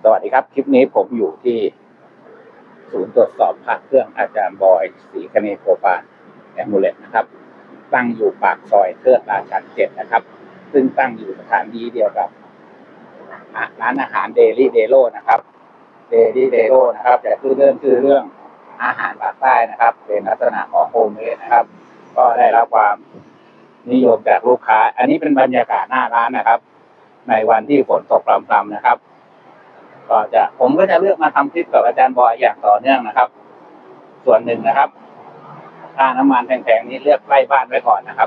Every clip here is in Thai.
สวัสดีครับคลิปนี้ผมอยู่ที่ศูนย์ตรวจสอบพระเครื่องอาจารย์บอยศรีคเนโกปานแอมมูเลตนะครับตั้งอยู่ปากซอยเทิดราชัน7นะครับซึ่งตั้งอยู่สถานที่เดียวกับร้านอาหารเดลี่เดโลนะครับเดลี่เดโลนะครับจะคือเรื่องอาหารปากใต้นะครับเป็นลักษณะของโฮมเมดนะครับก็ได้รับความนิยมจากลูกค้าอันนี้เป็นบรรยากาศหน้าร้านนะครับในวันที่ฝนตกพรำๆนะครับผมก็จะเลือกมาทำคลิปกับอาจารย์บอยอย่างต่อเนื่องนะครับส่วนหนึ่งนะครับค่าน้ำมันแพงๆนี้เลือกใกล้บ้านไว้ก่อนนะครับ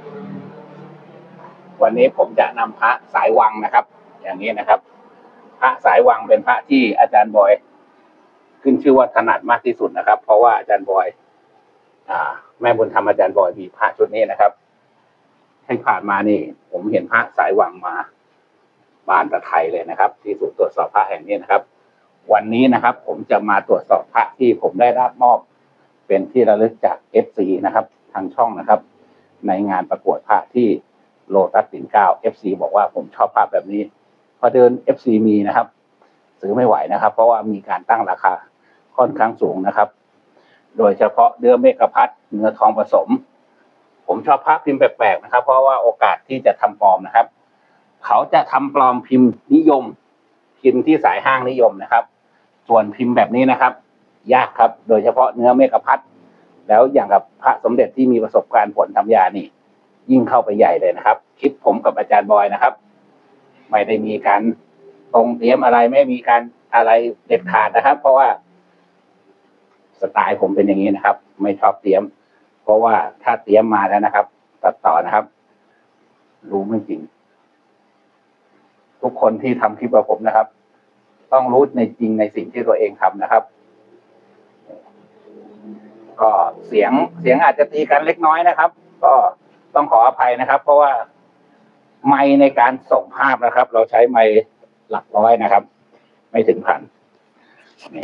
วันนี้ผมจะนำพระสายวังนะครับอย่างนี้นะครับพระสายวังเป็นพระที่อาจารย์บอยขึ้นชื่อว่าถนัดมากที่สุดนะครับเพราะว่าอาจารย์บอยแม่บุญธรรมอาจารย์บอยมีพระชุดนี้นะครับให้ผ่านมานี่ผมเห็นพระสายวังมาบานตะไทยเลยนะครับที่ศูนย์ตรวจสอบพระแห่งนี้นะครับวันนี้นะครับผมจะมาตรวจสอบพระที่ผมได้รับมอบเป็นที่ระลึกจาก FC นะครับทางช่องนะครับในงานประกวดพระที่โลตัสปิ่นเกล้า FC บอกว่าผมชอบพระแบบนี้พอเดิน FC มีนะครับซื้อไม่ไหวนะครับเพราะว่ามีการตั้งราคาค่อนข้างสูงนะครับโดยเฉพาะเนื้อเมฆพัดเนื้อทองผสมผมชอบพระพิมพ์แปลกๆนะครับเพราะว่าโอกาสที่จะทำปลอมนะครับเขาจะทำปลอมพิมพ์นิยมพิมพ์ที่สายห้างนิยมนะครับส่วนพิมพ์แบบนี้นะครับยากครับโดยเฉพาะเนื้อเมฆพัดแล้วอย่างกับพระสมเด็จที่มีประสบการณ์ผลทำยานี่ยิ่งเข้าไปใหญ่เลยนะครับคลิปผมกับอาจารย์บอยนะครับไม่ได้มีการตรงเตรียมอะไรไม่มีการอะไรเด็ดขาดนะครับเพราะว่าสไตล์ผมเป็นอย่างนี้นะครับไม่ชอบเตรียมเพราะว่าถ้าเตรียมมาแล้วนะครับตัดต่อนะครับรู้ไม่จริงทุกคนที่ทำคลิปกับผมนะครับต้องรู้ในจริงในสิ่งที่ตัวเองทำนะครับก็เสียงอาจจะตีกันเล็กน้อยนะครับ ก็ต้องขออภัยนะครับ เพราะว่าไมค์ในการส่งภาพนะครับเราใช้ไมค์หลักร้อยนะครับไม่ถึงพันนี่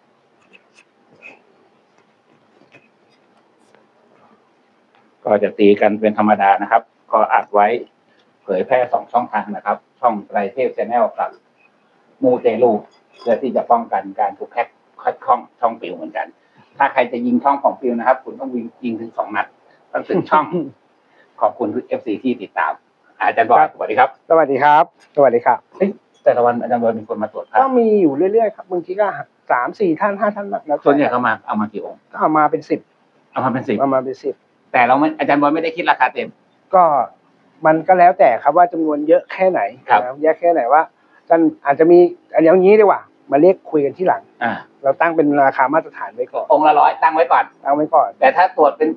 ก็จะตีกันเป็นธรรมดานะครับก็อัดไว้เผยแพร่2 ช่องทางนะครับช่องไตรเทพแชนแนลกับมูเตลูเพื่อที่จะป้องกันการถูกแฮ็กคัดข้องช่องปิวเหมือนกันถ้าใครจะยิงช่องของปิวนะครับคุณต้องยิงถึง2 นัดต้องถึงช่อง ขอบคุณทุก FC ที่ติดตามอาจารย์บอยสวัสดีครับสวัสดีครับสวัสดีครับแต่ละวันอาจารย์บอยมีคนมาตรวจก็มีอยู่เรื่อยๆครับบางทีก็3-4 ท่าน5 ท่านแล้วส่วนใหญ่เขามาเอามากี่องค์ก็เอามาเป็น10 เอามาเป็น10 เอามาเป็น10 แต่เราไม่อาจารย์บอยไม่ได้คิดราคาเต็มก็มันก็แล้วแต่ครับว่าจำนวนเยอะแค่ไหนเยอะแค่ไหนว่าท่านอาจจะมีอย่างนี้ดีกว่ามาเรียกคุยกันที่หลังเราตั้งเป็นราคามาตรฐานไว้ก่อนองค์ละ100ตั้งไว้ก่อนแต่ถ้าตรวจเป็น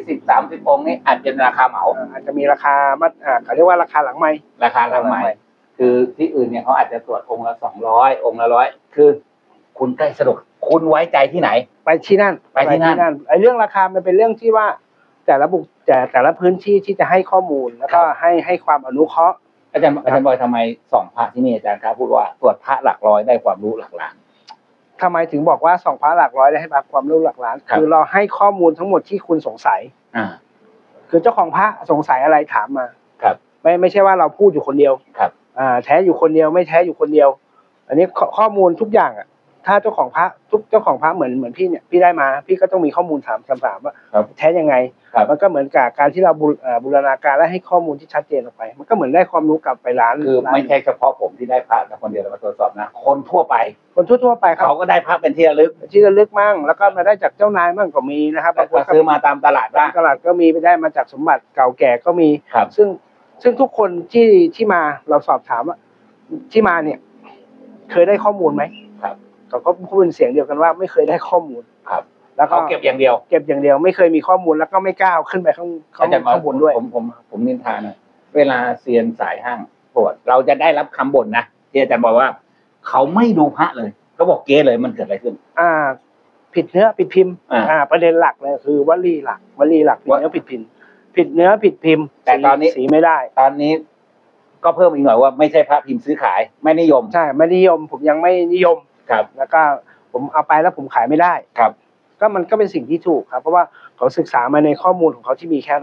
20-30 องค์นี้อาจจะราคาเหมาอาจจะมีราคาเขาเรียกว่าราคาหลังไมค์ราคาหลังไมค์คือที่อื่นเนี่ยเขาอาจจะตรวจองค์ละ200องค์ละ100คือคุณใกล้สะดวกคุณไว้ใจที่ไหนไปที่นั่นไอ้เรื่องราคามันเป็นเรื่องที่ว่าแต่ละพื้นที่ที่จะให้ข้อมูลแล้วก็ให้ความอนุเคราะห์อาจารย์บอยทำไมส่องพระที่นี่อาจารย์ครับพูดว่าตรวจพระหลักร้อยได้ความรู้หลักล้านทำไมถึงบอกว่าส่องพระหลักร้อยได้ให้ความรู้หลักล้านคือเราให้ข้อมูลทั้งหมดที่คุณสงสัยคือเจ้าของพระสงสัยอะไรถามมาครับไม่ใช่ว่าเราพูดอยู่คนเดียวครับแท้อยู่คนเดียวไม่แท้อยู่คนเดียวอันนี้ข้อมูลทุกอย่างถ้าเจ้าของพระเจ้าของพระเหมือนพี่เนี่ยพี่ได้มาพี่ก็ต้องมีข้อมูลถามว่าแท้ยังไงมันก็เหมือนกับการที่เราบูรณาการและให้ข้อมูลที่ชัดเจนออกไปมันก็เหมือนได้ความรู้กลับไปร้านคือไม่ใช่เฉพาะผมที่ได้พระแต่คนเดียวเรามาตรวจสอบนะคนทั่วไปเขาก็ได้พระเป็นที่ระลึกมั่งแล้วก็มาได้จากเจ้านายมั่งก็มีนะครับบางคนซื้อมาตามตลาดก็มีไปได้มาจากสมบัติเก่าแก่ก็มีซึ่งทุกคนที่มาเราสอบถามว่าที่มาเนี่ยเคยได้ข้อมูลไหมก็พูดเป็นเสียงเดียวกันว่าไม่เคยได้ข้อมูลครับแล้วก็เก็บอย่างเดียวไม่เคยมีข้อมูลแล้วก็ไม่กล้าขึ้นไปข้างบนด้วยผมนินทานะเวลาเซียนสายห้างปวดเราจะได้รับคำบ่นนะที่อาจารย์บอกว่าเขาไม่ดูพระเลยเขาบอกเก๊เลยมันเกิดอะไรขึ้นผิดเนื้อผิดพิมพ์ประเด็นหลักเลยคือวลีหลักผิดเนื้อผิดพิมพ์แต่ตอนนี้สีไม่ได้ตอนนี้ก็เพิ่มอีกหน่อยว่าไม่ใช่พระพิมพ์ซื้อขายไม่นิยมใช่ไม่นิยมผมยังไม่นิยมครับแล้วก็ผมเอาไปแล้วผมขายไม่ได้ครับก็มันก็เป็นสิ่งที่ถูกครับเพราะว่าเขาศึกษามาในข้อมูลของเขาที่มีแค่นั้น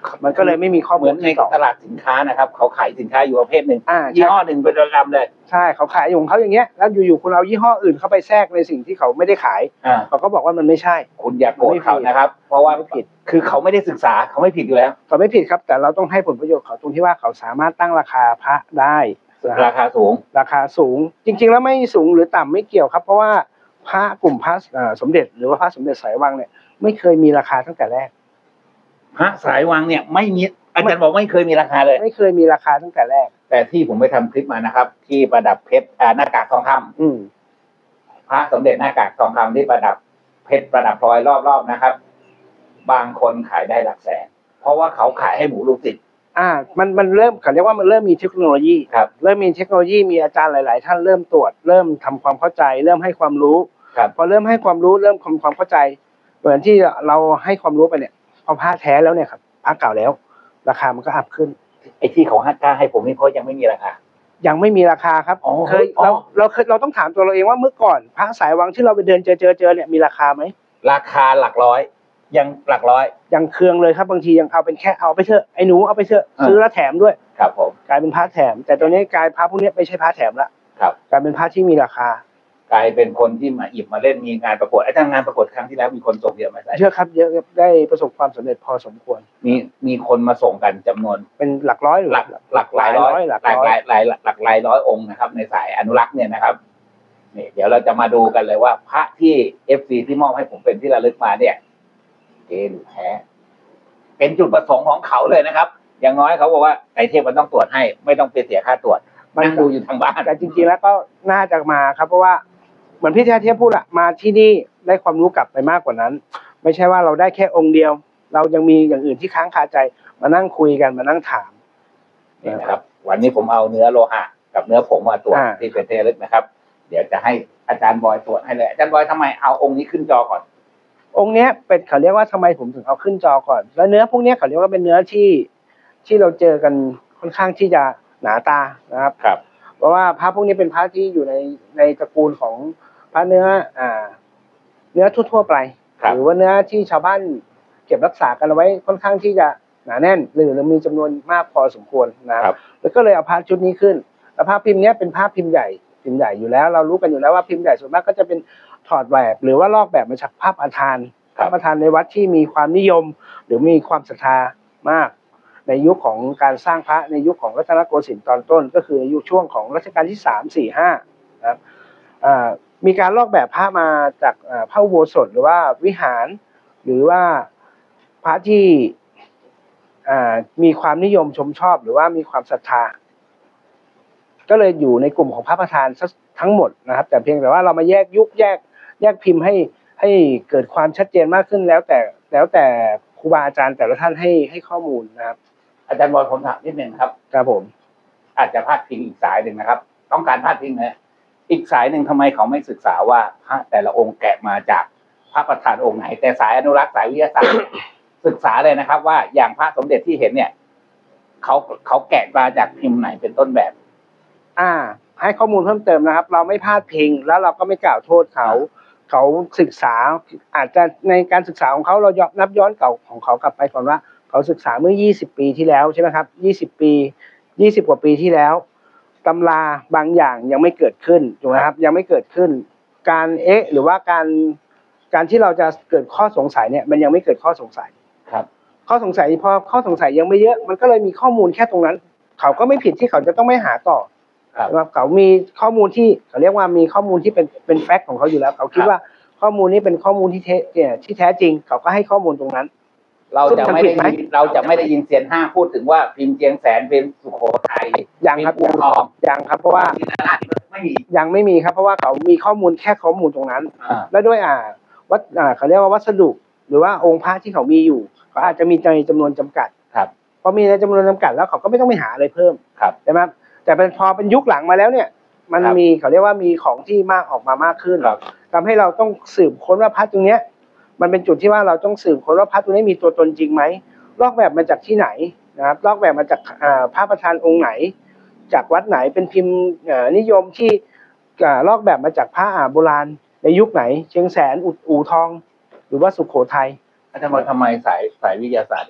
มันก็เลยไม่มีข้อเหมูมืลอนในตลาดสินค้านะครับเขาขายสินค้าอยู่ประเภทหนึ่งใช่ยี่ห้อหนึ่งเป็นประจำเลยใช่เขาขายของเขาอย่างเงี้ยแล้วอยู่ๆคุณเอายี่ห้ออื่นเข้าไปแทรกในสิ่งที่เขาไม่ได้ขายเขาก็บอกว่ามันไม่ใช่คุณอย่าโกรธเขานะครับเพราะว่าไม่ผิดคือเขาไม่ได้ศึกษาเขาไม่ผิดอยู่แล้วเขาไม่ผิดครับแต่เราต้องให้ผลประโยชน์เขาตรงที่ว่าเขาสามารถตั้งราคาพระได้ราคาสูงจริงๆแล้วไม่สูงหรือต่ำไม่เกี่ยวครับเพราะว่าพระกลุ่มพระสมเด็จหรือว่าพระสมเด็จสายวังเนี่ยไม่เคยมีราคาตั้งแต่แรกพระสายวังเนี่ยไม่มีอาจารย์บอกไม่เคยมีราคาเลยไม่เคยมีราคาตั้งแต่แรกแต่ที่ผมไปทำคลิปมานะครับที่ประดับเพชรหน้ากากทองคำพระสมเด็จหน้ากากทองคำที่ประดับเพชรประดับพลอยรอบๆนะครับบางคนขายได้หลักแสนเพราะว่าเขาขายให้หมู่ลูกศิษย์มันเริ่มเขาเรียกว่ามันเริ่มมีเทคโนโลยีครับเริ่มมีเทคโนโลยีมีอาจารย์หลายๆท่านเริ่มตรวจเริ่มทำความเข้าใจเริ่มให้ความรู้พอเริ่มให้ความรู้เริ่มความเข้าใจเหมือนที่เราให้ความรู้ไปเนี่ยพอพระแท้แล้วเนี่ยครับพระเก่าแล้วราคามันก็อัพขึ้นไอ้ที่เขากล้าให้ผมนี่เพราะยังไม่มีราคายังไม่มีราคาครับเราต้องถามตัวเราเองว่าเมื่อก่อนพระสายวังที่เราไปเดินเจอเนี่ยมีราคาไหมราคาหลักร้อยยังหลักร้อยยังเคืองเลยครับบางทียังเอาเป็นแค่เอาไปเถอะไอ้หนูเอาไปเถอะซื้อแล้วแถมด้วยครับผมกลายเป็นพระแถมแต่ตัวนี้กลายพระพวกนี้ไม่ใช่พระแถมละกลายเป็นพระที่มีราคากลายเป็นคนที่มาหยิบมาเล่นมีงานประกวดไอ้งานประกวดครั้งที่แล้วมีคนส่งเยอะไหมเยอะครับเยอะได้ประสบความสำเร็จพอสมควรมีคนมาส่งกันจำนวนเป็นหลักร้อยหลักหลายร้อยหลักหลายร้อยองค์นะครับในสายอนุรักษ์เนี่ยนะครับนี่เดี๋ยวเราจะมาดูกันเลยว่าพระที่ FC ที่มอบให้ผมเป็นที่ระลึกมาเนี่ยเกหรือแท้เป็นจุดประสงค์ของเขาเลยนะครับอย่างน้อยเขาบอกว่าไอเทพมันต้องตรวจให้ไม่ต้องไปเสียค่าตรวจนั่งดูอยู่ทางบ้านแต่จริงๆแล้วก็น่าจะมาครับเพราะว่าเหมือนพี่เทียบพูดอะมาที่นี่ได้ความรู้กลับไปมากกว่านั้นไม่ใช่ว่าเราได้แค่องค์เดียวเรายังมีอย่างอื่นที่ค้างคาใจมานั่งคุยกันมานั่งถามนี่นะครับวันนี้ผมเอาเนื้อโลหะกับเนื้อผงมาตรวจที่เป็นที่ระลึกนะครับเดี๋ยวจะให้อาจารย์บอยตรวจให้เลยอาจารย์บอยทำไมเอาองค์นี้ขึ้นจอก่อนองค์เนี้ยเป็นเขาเรียกว่าทำไมผมถึงเอาขึ้นจอก่อนแล้วเนื้อพวกนี้เขาเรียกว่าเป็นเนื้อที่เราเจอกันค่อนข้างที่จะหนาตานะครับเพราะว่าพระพวกนี้เป็นพระที่อยู่ในตระกูลของพระเนื้อทั่วไปหรือว่าเนื้อที่ชาวบ้านเก็บรักษากันเอาไว้ค่อนข้างที่จะหนาแน่นหรือมีจำนวนมากพอสมควรนะครับแล้วก็เลยเอาพระชุดนี้ขึ้นแล้วพระพิมพ์นี้เป็นพระพิมพ์ใหญ่อยู่แล้วเรารู้กันอยู่แล้วว่าพิมพ์ใหญ่ส่วนมากก็จะเป็นถอดแบบหรือว่าลอกแบบมาจากพระประธานในวัดที่มีความนิยมหรือมีความศรัทธามากในยุคของการสร้างพระในยุคของรัตนโกสินทร์ตอนต้นก็คือในยุคช่วงของรัชกาลที่3 4 5นะครับมีการลอกแบบพระมาจากพระอุโบสถหรือว่าวิหารหรือว่าพระที่มีความนิยมชมชอบหรือว่ามีความศรัทธาก็เลยอยู่ในกลุ่มของพระประธานทั้งหมดนะครับแต่เพียงแต่ว่าเรามาแยกยุคแยกพิมพ์ให้เกิดความชัดเจนมากขึ้นแล้วแต่ครูบาอาจารย์แต่ละท่านให้ข้อมูลนะครับอาจารย์บอยผมถามนิดนึงครับครับผมอาจจะพาดพิงอีกสายหนึ่งนะครับต้องการพาดพิงนะอีกสายหนึ่งทำไมเขาไม่ศึกษาว่าพระแต่ละองค์แกะมาจากพระประธานองค์ไหนแต่สายอนุรักษ์สายวิทยาศาสตร์ ศึกษาเลยนะครับว่าอย่างพระสมเด็จที่เห็นเนี่ยเขาแกะมาจากพิมพ์ไหนเป็นต้นแบบให้ข้อมูลเพิ่มเติมนะครับเราไม่พาดพิงแล้วเราก็ไม่กล่าวโทษเขาศึกษาอาจจะในการศึกษาของเขาเรานับย้อนเก่าของเขากลับไปก่อนว่าเขาศึกษาเมื่อ20 ปีที่แล้วใช่ไหมครับ20 กว่าปีที่แล้วตำราบางอย่างยังไม่เกิดขึ้นถูกไหมครับยังไม่เกิดขึ้นการหรือว่าการที่เราจะเกิดข้อสงสัยเนี่ยมันยังไม่เกิดข้อสงสัยครับข้อสงสัยพอข้อสงสัยยังไม่เยอะมันก็เลยมีข้อมูลแค่ตรงนั้นเขาก็ไม่ผิดที่เขาจะต้องไม่หาต่อครับเขามีข้อมูลที่เขาเรียกว่ามีข้อมูลที่เป็นแฟกต์ของเขาอยู่แล้วเขาคิดว่าข้อมูลนี้เป็นข้อมูลที่แท้จริงเขาก็ให้ข้อมูลตรงนั้นเราจะไม่ได้ยินเสียงห้าพูดถึงว่าพิมพ์เจียงแสนเป็นสุโขทัยยังครับยังครับเพราะว่ายังไม่มีครับเพราะว่าเขามีข้อมูลแค่ข้อมูลตรงนั้นแล้วด้วยวัดเขาเรียกว่าวัสดุหรือว่าองค์พระที่เขามีอยู่เขาอาจจะมีในจำนวนจำกัดครับพอมีในจำนวนจำกัดแล้วเขาก็ไม่ต้องไปหาอะไรเพิ่มใช่ไหมแต่พอเป็นยุคหลังมาแล้วเนี่ยมันมีเขาเรียกว่ามีของที่มากออกมามากขึ้นทำให้เราต้องสืบค้นว่าพระตรงเนี้ยมันเป็นจุดที่ว่าเราต้องสืบค้นว่าพระตรงนี้มีตัวตนจริงไหมลอกแบบมาจากที่ไหนนะครับลอกแบบมาจากพระประธานองค์ไหนจากวัดไหนเป็นพิมพ์นิยมที่ลอกแบบมาจากพระโบราณในยุคไหนเชียงแสนอู่ทองหรือว่าสุโขทัยอาจารย์ทำไมสายวิทยาศาสตร์เนี่ย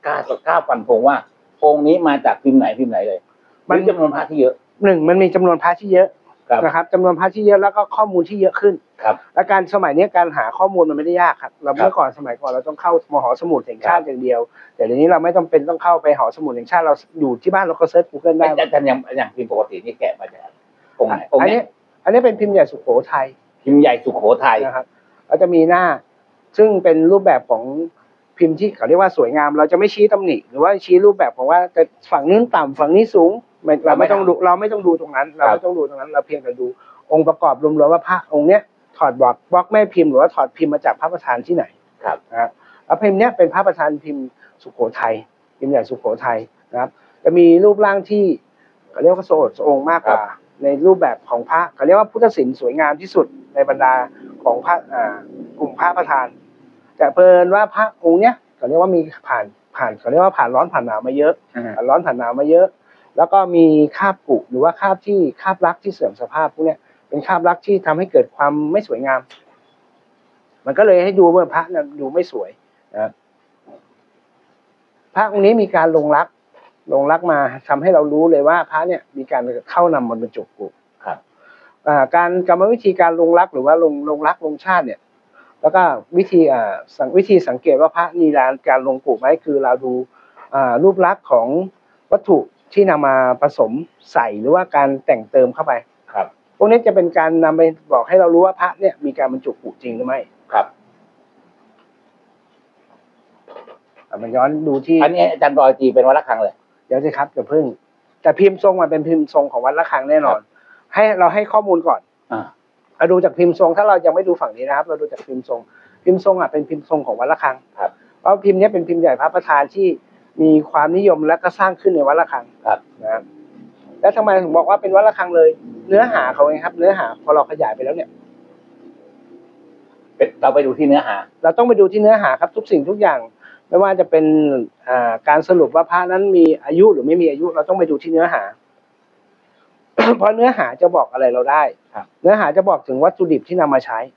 กล้าฟันธงว่าองค์นี้มาจากพิมพ์ไหนเลยมันจำนวนพระที่เยอะมันมีจำนวนพระที่เยอะนะครับจำนวนพระที่เยอะแล้วก็ข้อมูลที่เยอะขึ้นครับและการสมัยนี้การหาข้อมูลมันไม่ได้ยากครับเราเมื่อก่อนสมัยก่อนเราต้องเข้ามหอสมุดแห่งชาติอย่างเดียวแต่เดี๋ยวนี้เราไม่ต้องเป็นต้องเข้าไปหอสมุดแห่งชาติเราอยู่ที่บ้านเราก็เซิร์ช Google ได้อาจารย์อย่างพิมพ์ปกตินี่แกะมาจากองค์ไหนอันนี้เป็นพิมพ์ใหญ่สุโขทัยพิมพ์ใหญ่สุโขทัยนะครับเราจะมีหน้าซึ่งเป็นรูปแบบของพิมพ์ที่เขาเรียกว่าสวยงามเราจะไม่ชี้ตำหนิหรือว่าชี้รูปแบบของว่าแต่ฝั่งนี้ต่ำฝั่งนี้สูงเราไม่ต้องดูตรงนั้นเราเพียงแต่ดูองค์ประกอบรวมๆว่าพระองค์เนี้ยถอดบล็อกแม่พิมพ์หรือว่าถอดพิมพ์มาจากพระประธานที่ไหนครับนะครับแล้วพิมพ์เนี้ยเป็นพระประธานพิมพ์สุโขทัยพิมพ์ใหญ่สุโขทัยนะครับจะมีรูปร่างที่เขาเรียกว่าโสดองค์มากกว่าในรูปแบบของพระเขาเรียกว่าพุทธศิลป์สวยงามที่สุดในบรรดาของพระกลุ่มพระประธานแต่เพิ่นว่าพระองค์เนี้ยเขาเรียกว่ามีผ่านเขาเรียกว่าผ่านร้อนผ่านหนาวมาเยอะแล้วก็มีคราบผุหรือว่าคราบลักที่เสื่อมสภาพพวกเนี้ยเป็นคราบลักที่ทำให้เกิดความไม่สวยงามมันก็เลยให้ดูว่าพระนั้นดูไม่สวยนะพระองค์นี้มีการลงรักมาทำให้เรารู้เลยว่าพระเนี่ยมีการเข้านำมันบรรจุกุครับการกรรมวิธีการลงรักหรือว่าลงรักลงชาติเนี่ยแล้วก็วิธีสังเกตว่าพระมีการลงกุไหมคือเราดูรูปลักษณ์ของวัตถุที่นำมาผสมใส่หรือว่าการแต่งเติมเข้าไปครับพวกนี้จะเป็นการนำไปบอกให้เรารู้ว่าพระเนี่ยมีการบรรจุกุจริงหรือไม่ครับมันย้อนดูที่อันนี้อาจารย์บอยตีเป็นวัดระฆังเลยเดี๋ยวสิครับเดี๋ยวพึ่งแต่พิมพ์ทรงมันเป็นพิมพ์ทรงของวัดระฆังแน่นอนให้ข้อมูลก่อนเราดูจากพิมพ์ทรงถ้าเรายังไม่ดูฝั่งนี้นะครับเราดูจากพิมพ์ทรงเป็นพิมพ์ทรงของวัดระฆังเพราะพิมพ์นี้เป็นพิมพ์ใหญ่พระประธานที่มีความนิยมและก็สร้างขึ้นในวัดระฆังนะครับแล้วทำไมถึงบอกว่าเป็นวัดระฆังเลยเนื้อหาเขาเองครับเนื้อหาพอเราขยายไปแล้วเนี่ยเราไปดูที่เนื้อหาเราต้องไปดูที่เนื้อหาครับทุกสิ่งทุกอย่างไม่ว่าจะเป็นการสรุปว่าพระนั้นมีอายุหรือไม่มีอายุเราต้องไปดูที่เนื้อหา เพราะเนื้อหาจะบอกอะไรเราได้เนื้อหาจะบอกถึงวัตถุดิบที่นำมาใช้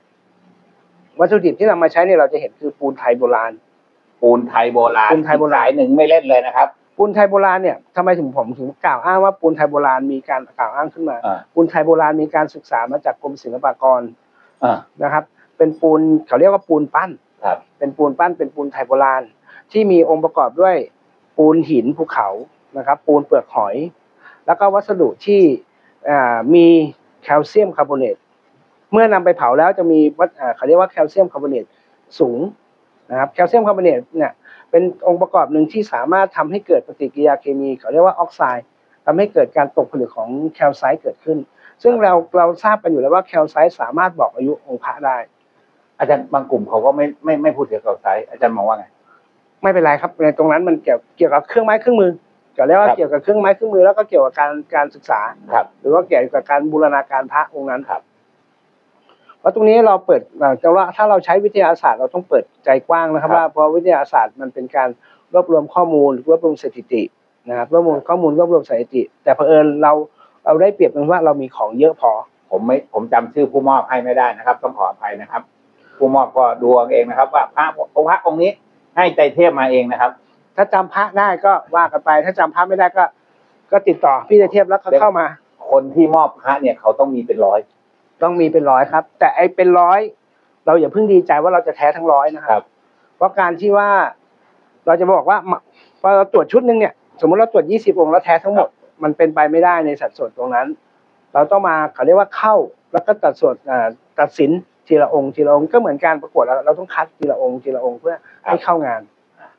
เนี่ยเราจะเห็นคือปูนไทยโบราณสายหนึ่งไม่เล่นเลยนะครับปูนไทยโบราณเนี่ยทำไมผมถึงกล่าวอ้างว่าปูนไทยโบราณมีการกล่าวอ้างขึ้นมาปูนไทยโบราณมีการศึกษามาจากกรมศิลปากรนะครับเป็นปูนเขาเรียกว่าปูนปั้นเป็นปูนปั้นเป็นปูนไทยโบราณที่มีองค์ประกอบด้วยปูนหินภูเขานะครับปูนเปลือกหอยแล้วก็วัสดุที่มีแคลเซียมคาร์บอเนตเมื่อนำไปเผาแล้วจะมีเขาเรียกว่าแคลเซียมคาร์บอเนตสูงนะครับแคลเซียมคาร์บอเนตเนี่ยเป็นองค์ประกอบหนึ่งที่สามารถทำให้เกิดปฏิกิริยาเคมีเขาเรียกว่าออกไซด์ทำให้เกิดการตกผลึกของแคลไซต์เกิดขึ้นซึ่งเราทราบกันอยู่แล้วว่าแคลไซต์สามารถบอกอายุองค์พระได้อาจารย์บางกลุ่มเขาก็ไม่พูดเกี่ยวกับแคลไซต์อาจารย์มองว่าไงไม่เป็นไรครับในตรงนั้นมันเกี่ยวกับเครื่องไม้เครื่องมือก็เรียกว่าเกี่ยวกับเครื่องไม้เครื่องมือแล้วก็เกี่ยวกับการศึกษาหรือว่าเกี่ยวกับการบูรณาการพระองค์นั้นครับเพราะตรงนี้เราเปิดถ้าเราใช้วิทยาศาสตร์เราต้องเปิดใจกว้างนะครับว่าเพราะวิทยาศาสตร์มันเป็นการรวบรวมข้อมูลรวบรวมสถิตินะครับรวบรวมข้อมูลรวบรวมสถิติแต่เผอิญเราได้เปรียบตรงว่าเรามีของเยอะพอผมจำชื่อผู้มอบให้ไม่ได้นะครับต้องขออภัยนะครับผู้มอบก็ดูเองนะครับว่าพระองค์นี้ให้ใจเทพมาเองนะครับถ้าจำพระได้ก็ว่ากันไปถ้าจำพระไม่ได้ก็ติดต่อพี่ใจเทพแล้วก็เข้ามาคนที่มอบพระเนี่ยเขาต้องมีเป็นร้อยครับแต่ไอ้เป็นร้อยเราอย่าเพิ่งดีใจว่าเราจะแท้ทั้งร้อยนะครับเพราะการที่ว่าเราจะบอกว่าพอเราตรวจชุดนึงเนี่ยสมมติเราตรวจ20 องค์แล้วแท้ทั้งหมดมันเป็นไปไม่ได้ในสัดส่วนตรงนั้นเราต้องมาเขาเรียกว่าเข้าแล้วก็ตัดสินทีละองค์ก็เหมือนการประกวดเราต้องคัดทีละองค์เพื่อให้เข้างาน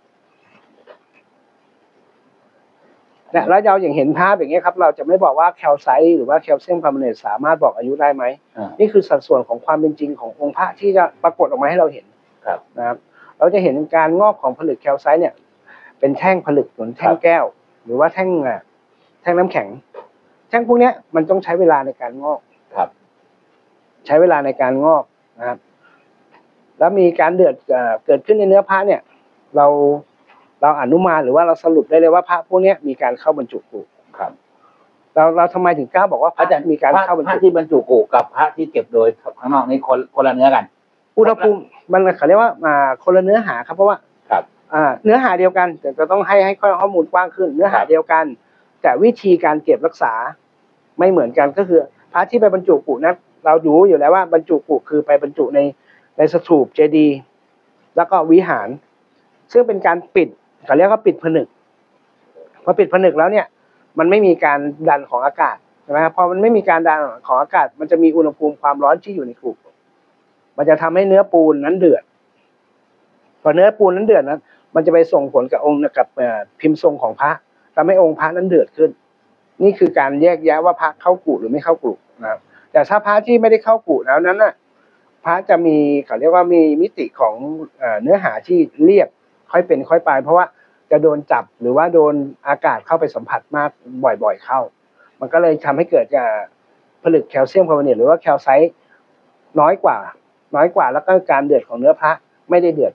เนี่ยแล้วเราอย่างเห็นภาพอย่างเงี้ยครับเราจะไม่บอกว่าแคลไซต์หรือว่าแคลเซียมคาร์บอเนตสามารถบอกอายุได้ไหมนี่คือสัดส่วนของความเป็นจริงขององค์พระที่จะปรากฏออกมาให้เราเห็นนะครับเราจะเห็นการงอกของผลึกแคลไซต์เนี่ยเป็นแท่งผลึกเหมือนแท่งแก้วหรือว่าแท่งน้ำแข็งแท่งพวกนี้มันต้องใช้เวลาในการงอกใช้เวลาในการงอกนะครับแล้วมีการเกิดขึ้นในเนื้อพระเนี่ยเราอนุมานหรือว่าเราสรุปได้เลยว่าพระพวกนี้มีการเข้าบรรจุกุครับเราทำไมถึงกล้าบอกว่าพระมีการเข้าบรรจุพระที่บรรจุกุกับพระที่เก็บโดยข้างนอกนี่คนละเนื้อกันอุณหภูมิมันเขาเรียกว่าคนละเนื้อหาครับเพราะว่าเนื้อหาเดียวกันแต่จะต้องให้ข้อมูลกว้างขึ้นเนื้อหาเดียวกันแต่วิธีการเก็บรักษาไม่เหมือนกันก็คือพระที่ไปบรรจุกุนั้นเราดูอยู่แล้วว่าบรรจุกุคือไปบรรจุในสถูปเจดีย์แล้วก็วิหารซึ่งเป็นการปิดเขาเรียกว่าปิดผนึกพอปิดผนึกแล้วเนี่ยมันไม่มีการดันของอากาศใช่ไหมพอมันไม่มีการดันของอากาศมันจะมีอุณหภูมิความร้อนที่อยู่ในกุมันจะทำให้เนื้อปูนนั้นเดือดพอเนื้อปูนนั้นเดือดนั้นมันจะไปส่งผลกับองค์กับพิมพ์ทรงของพระทำให้องค์พระนั้นเดือดขึ้นนี่คือการแยกแยะว่าพระเข้ากุหรือไม่เข้ากุนะครับแต่ถ้าพระที่ไม่ได้เข้ากุแล้วนั้นน่ะพระจะมีเขาเรียกว่ามีมิติของเนื้อหาที่เรียบค่อยเป็นค่อยไปเพราะว่าจะโดนจับหรือว่าโดนอากาศเข้าไปสัมผัสมากบ่อยๆเข้ามันก็เลยทำให้เกิดผลึกแคลเซียมคาร์บอเนตหรือว่าแคลไซต์น้อยกว่าแล้วก็การเดือดของเนื้อพระไม่ได้เดือด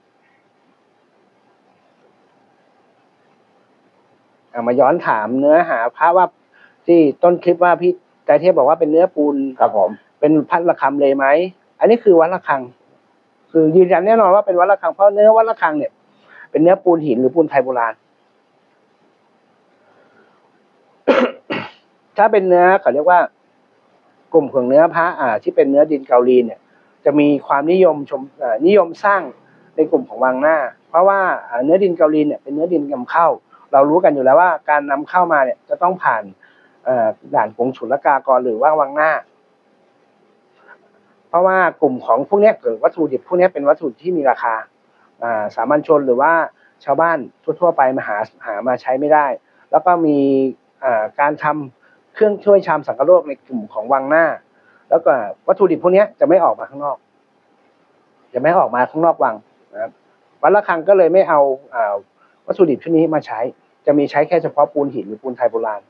มาย้อนถามเนื้อหาพระว่าที่ต้นคลิปว่าพี่ใจเทพบอกว่าเป็นเนื้อปูนครับผมเป็นพัดระฆังเลยไหมอันนี้คือวัดระฆังคือยืนยันแน่นอนว่าเป็นวัดระฆังเพราะเนื้อวัดระฆังเนี่ยเป็นเนื้อปูนหินหรือปูนไทยโบราณ ถ้าเป็นเนื้อเขาเรียกว่ากลุ่มของเนื้อพระที่เป็นเนื้อดินเกาหลีเนี่ยจะมีความนิยมสร้างในกลุ่มของวังหน้าเพราะว่าเนื้อดินเกาหลีเนี่ยเป็นเนื้อดินนำเข้าเรารู้กันอยู่แล้วว่าการนำเข้ามาเนี่ยจะต้องผ่านด่านกงศุลกากรหรือว่าวังหน้าเพราะว่ากลุ่มของพวกนี้หรือวัตถุดิบพวกนี้เป็นวัตถุที่มีราคาสามัญชนหรือว่าชาวบ้านทั่วไปมาหามาใช้ไม่ได้แล้วก็มีการทำเครื่องช่วยชามสังคโลกในกลุ่มของวังหน้าแล้วก็วัตถุดิบพวกนี้จะไม่ออกมาข้างนอกวังนะครับวัดระฆังก็เลยไม่เอาวัตถุดิบชนิดนี้มาใช้จะมีใช้แค่เฉพาะปูนหินหรือปูนไทยโบราณ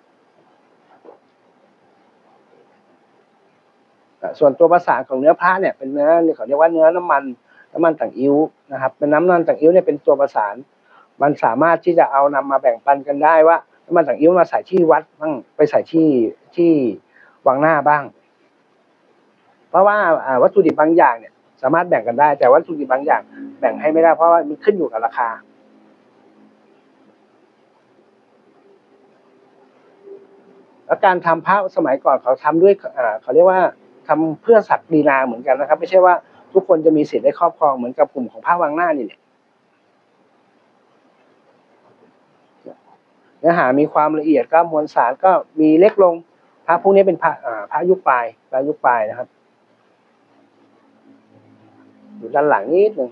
ส่วนตัวประสานของเนื้อพระเนี่ยเป็นเนื้อเขาเรียกว่าเนื้อน้ำมันต่างอิ้วนะครับเป็นน้ำมันต่างอิ้วเนี่ยเป็นตัวประสานมันสามารถที่จะเอานำมาแบ่งปันกันได้ว่าน้ำมันต่างอิ้วมาใส่ที่วัดบ้างไปใส่ที่วังหน้าบ้างเพราะว่าวัตถุดิบบางอย่างเนี่ยสามารถแบ่งกันได้แต่วัตถุดิบบางอย่างแบ่งให้ไม่ได้เพราะว่ามันขึ้นอยู่กับราคาแล้วการทำพระสมัยก่อนเขาทำด้วยเขาเรียกว่าทำเพื่อศักดินาเหมือนกันนะครับไม่ใช่ว่าทุกคนจะมีสิทธิ์ได้ครอบครองเหมือนกับกลุ่มของพระวังหน้านี่แหละเนื้อหามีความละเอียดก็มวลสารก็มีเล็กลงพระพวกนี้เป็นพระยุคปลายนะครับอยู่ด้านหลังนิดนึง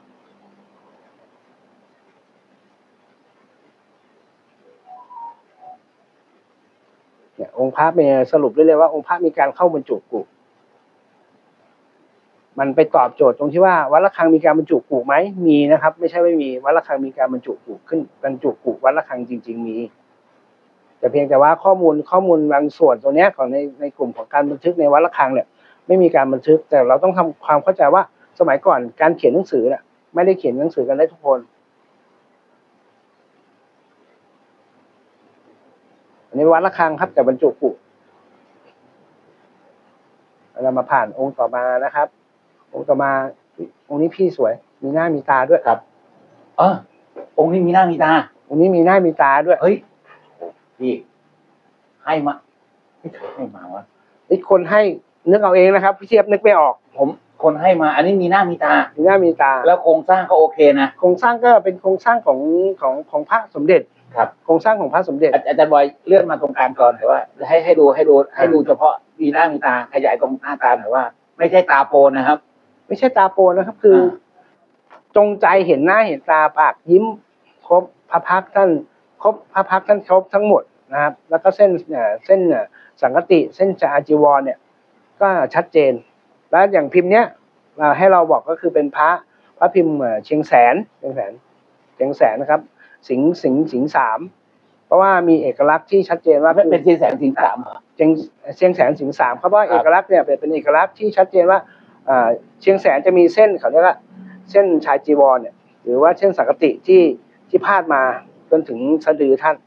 เนี่ยองค์พระเป็นสรุปได้เลยว่าองค์พระมีการเข้าบรรจุกุมันไปตอบโจทย์ตรงที่ว่าวัดระฆังมีการบรรจุกุไหมมีนะครับไม่ใช่ไม่มีวัดระฆังมีการบรรจุกุขึ้นบรรจุกุวัดระฆังจริงๆมีแต่เพียงแต่ว่าข้อมูลบางส่วนตัวนี้ของในกลุ่มของการบันทึกในวัดระฆังเนี่ยไม่มีการบันทึกแต่เราต้องทำความเข้าใจว่าสมัยก่อนการเขียนหนังสือเนี่ยไม่ได้เขียนหนังสือกันได้ทุกคนอันนี้วัดระฆังครับแต่บรรจุกุเรามาผ่านองค์ต่อมานะครับองค์ต่อมาองค์นี้พี่สวยมีหน้ามีตาด้วยครับองค์นี้มีหน้ามีตาองค์นี้มีหน้ามีตาด้วยเฮ้ยพี่ให้มาวะนี่คนให้นึกเอาเองนะครับพี่เทียบนึกไม่ออกผมคนให้มาอันนี้มีหน้ามีตาแล้วโครงสร้างก็โอเคนะโครงสร้างก็เป็นโครงสร้างของพระสมเด็จครับโครงสร้างของพระสมเด็จอาจารย์บอยเลื่อนมาตรงกลางก่อนแต่ว่าให้ดูเฉพาะมีหน้ามีตาขยายตรงหน้าตาหน่อยว่าไม่ใช่ตาโปนนะครับไม่ใช่ตาโปนนะครับคือจงใจเห็นหน้าเห็นตาปากยิ้มครบพระพักท่านครบพระพักท่านครบทั้งหมดนะครับแล้วก็เส้นสังฆติเส้นจาจีวรเนี่ยก็ชัดเจนแล้วอย่างพิมพ์เนี้ยให้เราบอกก็คือเป็นพระพิมพ์เชียงแสนนะครับสิงห์สามเพราะว่ามีเอกลักษณ์ที่ชัดเจนว่าเป็นเชียงแสนสิงห์สามเชียงแสนสิงห์สามเพราะว่าเอกลักษณ์เนี่ยเป็นเอกลักษณ์ที่ชัดเจนว่าเชียงแสนจะมีเส้นเขาเรียกว่าเส้นชายจีวรเนี่ยหรือว่าเส้นสังฆติที่พาดมาจนถึงสะดือท่าน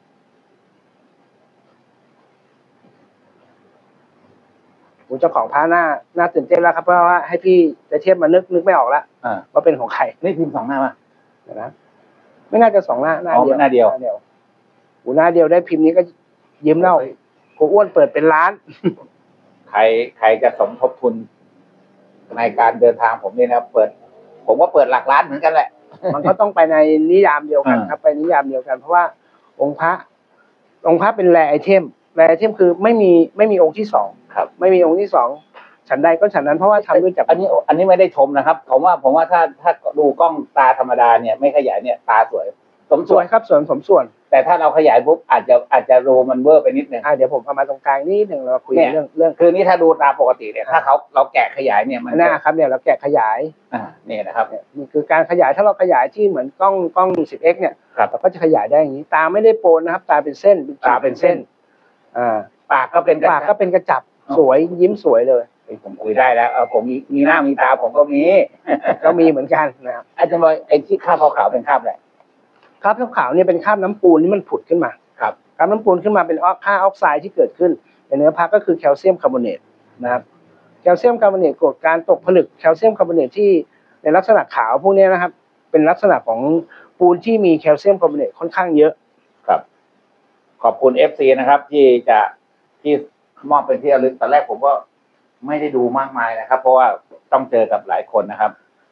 ผมเจ้าของพระหน้าตื่นเต้นแล้วครับเพราะว่าให้พี่จะเทียบมานึกไม่ออกแล้วว่าเป็นของใครนี่พิมพ์สองหน้าป่ะนะไม่น่าจะ2 หน้าเดียวหน้าเดียวหูหน้าเดียวได้พิมพ์นี้ก็ยิ้มแล้วกูอ้วนเปิดเป็นล้านใครจะสมทบทุนในการเดินทางผมเนี่ยนะผมก็เปิดหลักล้านเหมือนกันแหละมันก็ต้องไปในนิยามเดียวกันครับไปนิยามเดียวกันเพราะว่าองค์พระเป็นแรไอเทมคือไม่มีองค์ที่2 ครับไม่มีองค์ที่2ฉันใดก็ฉันนั้นเพราะว่าทำด้วยจักรอันนี้ไม่ได้ชมนะครับผมว่าถ้าดูกล้องตาธรรมดาเนี่ยไม่ขยายเนี่ยตาสวยสมสส่ววนนครับสมส่วนแต่ถ้าเราขยายปุ๊บอาจจะโรมันเวอร์ไปนิดนึงเดี๋ยวผมเอามาตรงกลางนิดนึงเราคุยเรื่องคือนี่ถ้าดูตามปกติเนี่ยถ้าเราแกะขยายเนี่ยมันนะครับเนี่ยเราแกะขยายนี่นะครับนี่คือการขยายถ้าเราขยายที่เหมือนกล้อง 10x เนี่ยเราก็จะขยายได้อย่างนี้ตาไม่ได้โปนนะครับตาเป็นเส้นตาเป็นเส้นปากก็เป็นกระจับสวยยิ้มสวยเลยผมคุยได้แล้วผมมีหน้ามีตาผมก็มีเหมือนกันนะครับอาจารย์บอยไอ้ที่คราบขาวๆเป็นคราบอะไรคราบขาวเนี่ยเป็นคราบน้ำปูนที่มันผุดขึ้นมาครับคราบน้ำปูนขึ้นมาเป็นค่าออกไซด์ที่เกิดขึ้นในเนื้อพระก็คือแคลเซียมคาร์บอเนตนะครับแคลเซียมคาร์บอเนตเกิดการตกผลึกแคลเซียมคาร์บอเนตที่ในลักษณะขาวพวกนี้นะครับเป็นลักษณะของปูนที่มีแคลเซียมคาร์บอเนตค่อนข้างเยอะครับขอบคุณ FC นะครับที่มอบเป็นที่ระลึกตอนแรกผมก็ไม่ได้ดูมากมายนะครับเพราะว่าต้องเจอกับหลายคนนะครับ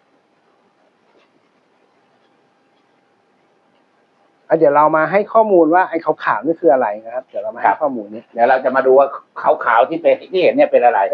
เดี๋ยวเรามาให้ข้อมูลว่าไอ้ขาวๆนี่คืออะไรนะครับเดี๋ยวเรามาให้ข้อมูลนี้เดี๋ยวเราจะมาดูว่าขาวๆที่เห็นเนี่ยเป็นอะไร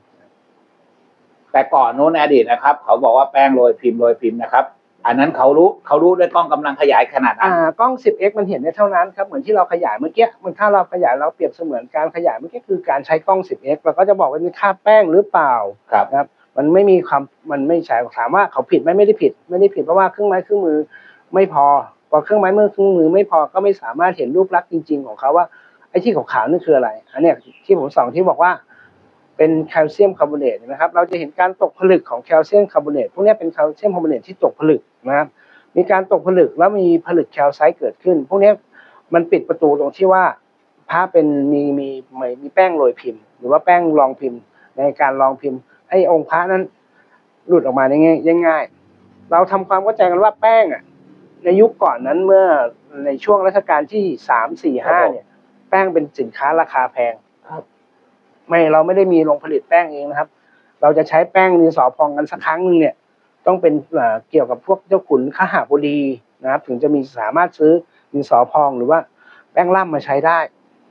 แต่ก่อนนู้นในอดีตนะครับเขาบอกว่าแป้งโรยพิมพ์นะครับอันนั้นเขารู้ด้วยกล้องกำลังขยายขนาดนั้นกล้อง 10x มันเห็นได้เท่านั้นครับเหมือนที่เราขยายเมื่อกี้ถ้าเราขยายเราเปรียบเสมือนการขยายเมื่อกี้คือการใช้กล้อง 10x เราก็จะบอกว่ามีค่าแป้งหรือเปล่าครับมันไม่มีความมันไม่ใช่ถามว่าเขาผิดไม่ได้ผิดเพราะว่าเครื่องไม้เครื่องมือไม่พอเครื่องไม้เครื่องมือไม่พอก็ไม่สามารถเห็นรูปลักษณ์จริงๆของเขาว่าไอ้ที่ขาวๆนี่คืออะไรอันนี้ที่ผมส่องที่บอกว่าเป็นแคลเซียมคาร์บอเนตนะครับเราจะเห็นการตกผลึกของแคลเซียมคาร์บอเนตพวกนี้เป็นแคลเซียมคาร์บอเนตที่ตกผลึกนะครับมีการตกผลึกแล้วมีผลึกแคลไซต์เกิดขึ้นพวกนี้มันปิดประตูตรงที่ว่าพระเป็นมีแป้งโรยพิมพ์หรือว่าแป้งรองพิมพ์ในการรองพิมพ์ให้องค์พระนั้นหลุดออกมาได้ง่ายเราทำความเข้าใจกันว่าแป้งในยุคก่อนนั้นเมื่อในช่วงรัชกาลที่3 4 5เนี่ยแป้งเป็นสินค้าราคาแพงเราไม่ได้มีโรงผลิตแป้งเองนะครับเราจะใช้แป้งดินสอพองกันสักครั้งนึงเนี่ยต้องเป็นเกี่ยวกับพวกเจ้าขุนขหบดีนะครับถึงจะมีสามารถซื้อดินสอพองหรือว่าแป้งล่ำมาใช้ได้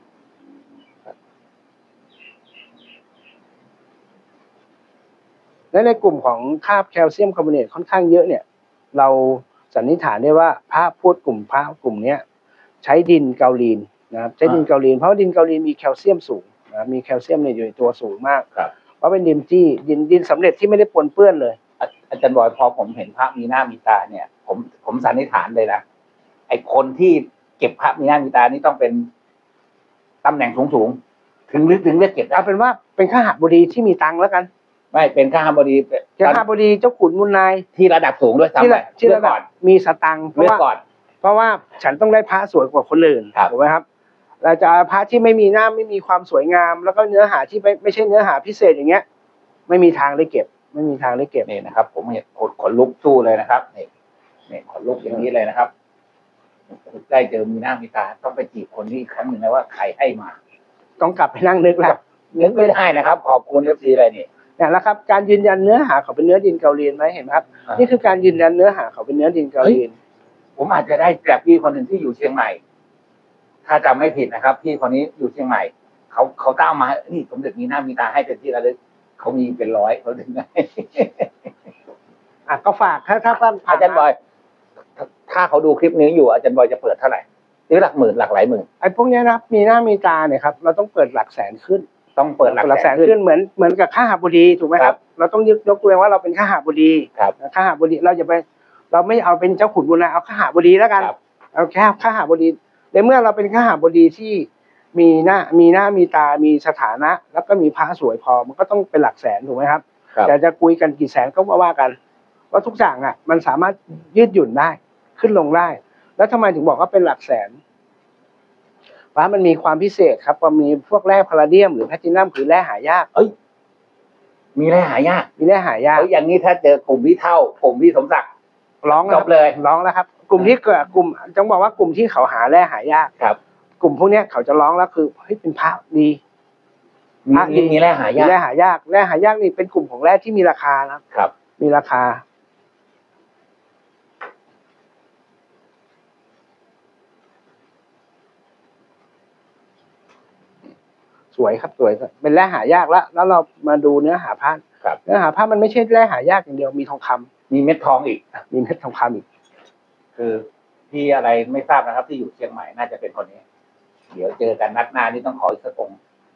และในกลุ่มของคราบแคลเซียมคาร์บอเนตค่อนข้างเยอะเนี่ยเราสันนิษฐานได้ว่าพระกลุ่มนี้ใช้ดินเกาลีนนะครับใช้ดินเกาลีนเพราะดินเกาลีนมีแคลเซียมสูงนะมีแคลเซียมอยู่ในตัวสูงมากเพราะเป็นดินสำเร็จที่ไม่ได้ปนเปื้อนเลยอาจารย์บอยพอผมเห็นพระมีหน้ามีตาเนี่ยผมสันนิษฐานเลยนะไอคนที่เก็บพระมีหน้ามีตานี่ต้องเป็นตำแหน่งสูงถึงเรียกเก็บเอาเป็นว่าเป็นขหบดีที่มีตังค์แล้วกันไม่เป็นขหบดีเจ้าขุนมูลนายที่ระดับสูงด้วยซ้ำที่ระดับมีสตังค์เพราะว่าฉันต้องได้พระสวยกว่าคนอื่นถูกไหมครับเราจะพระที่ไม่มีหน้าไม่มีความสวยงามแล้วก็เนื้อหาที่ไม่ใช่เนื้อหาพิเศษอย่างเงี้ยไม่มีทางได้เก็บนี่นะครับผมเห็นขนลุกสู้เลยนะครับนี่ขนลุกอย่างนี้เลยนะครับได้เจอมีหน้ามีตาต้องไปจีบคนนี้ครั้งหนึ่งนะว่าใครให้มาต้องกลับไปนั่งนึกแล้วนึกไม่ได้นะครับขอบคุณFCอะไรนี่เนี่ยแล้วครับการยืนยันเนื้อหาเขาเป็นเนื้อดินเกาลีนไหมเห็นไหมครับนี่คือการยืนยันเนื้อหาเขาเป็นเนื้อดินเกาลีนผมอาจจะได้จากพี่คนหนึ่งที่อยู่เชียงใหม่ถ้าจำไม่ผิดนะครับพี่คนนี้อยู่เชียงใหม่เขาตั้งมานี่สมเด็จมีหน้ามีตาให้เป็นที่ระลึกเขามีเป็นร้อยเขาถึงไงก็ฝากถ้าอาจารย์บอยถ้าเขาดูคลิปนี้อยู่อาจารย์บอยจะเปิดเท่าไหร่หรือหลักหมื่นหลักหลายหมื่นไอ้พวกนี้นะครับมีหน้ามีตาเนี่ยครับเราต้องเปิดหลักแสนขึ้นต้องเปิดหลักแสนขึ้นเหมือนกับข้าหบดีถูกไหมครับเราต้องยกตัวเองว่าเราเป็นข้าหบดีข้าหบดีเราไม่เอาเป็นเจ้าขุนมูลนายเอาข้าหบดีแล้วกันเอาแค่ข้าหบดีในเมื่อเราเป็นข้าหบดีที่มีหน้ามีตามีสถานะแล้วก็มีพระสวยพอมันก็ต้องเป็นหลักแสนถูกไหมครับแต่จะคุยกันกี่แสนก็ว่ากันว่าทุกอย่างมันสามารถยืดหยุ่นได้ขึ้นลงได้แล้วทำไมถึงบอกว่าเป็นหลักแสนเพราะมันมีความพิเศษครับมันมีพวกแร่พาราเดียมหรือแพลตินัมคือแร่หายากมีแร่หายากอย่างนี้ถ้าเจอกลุ่มพี่เท่ากลุ่มพี่สมศักดิ์ร้องจบเลยร้องแล้วครับกลุ่มที่เกิดกลุ่มต้องบอกว่ากลุ่มที่เขาหาแร่หายากครับกลุ่มพวกเนี้ยเขาจะร้องแล้วคือเฮ้ยเป็นพระดีมีแร่หายากแร่หายากแร่หายากนี่เป็นกลุ่มของแร่ที่มีราคานะครับ มีราคาสวยครับสวยเป็นแร่หายากแล้วเรามาดูเนื้อหาพระครับเนื้อหาพระมันไม่ใช่แร่หายากอย่างเดียวมีทองคำมีเม็ดทองอีกมีเพชรทองคำอีกคือที่อะไรไม่ทราบนะครับ ที่อยู่เชียงใหม่น่าจะเป็นคนนี้ เดี๋ยวเจอกันนัดหน้านี่ต้องขออีกสักองค์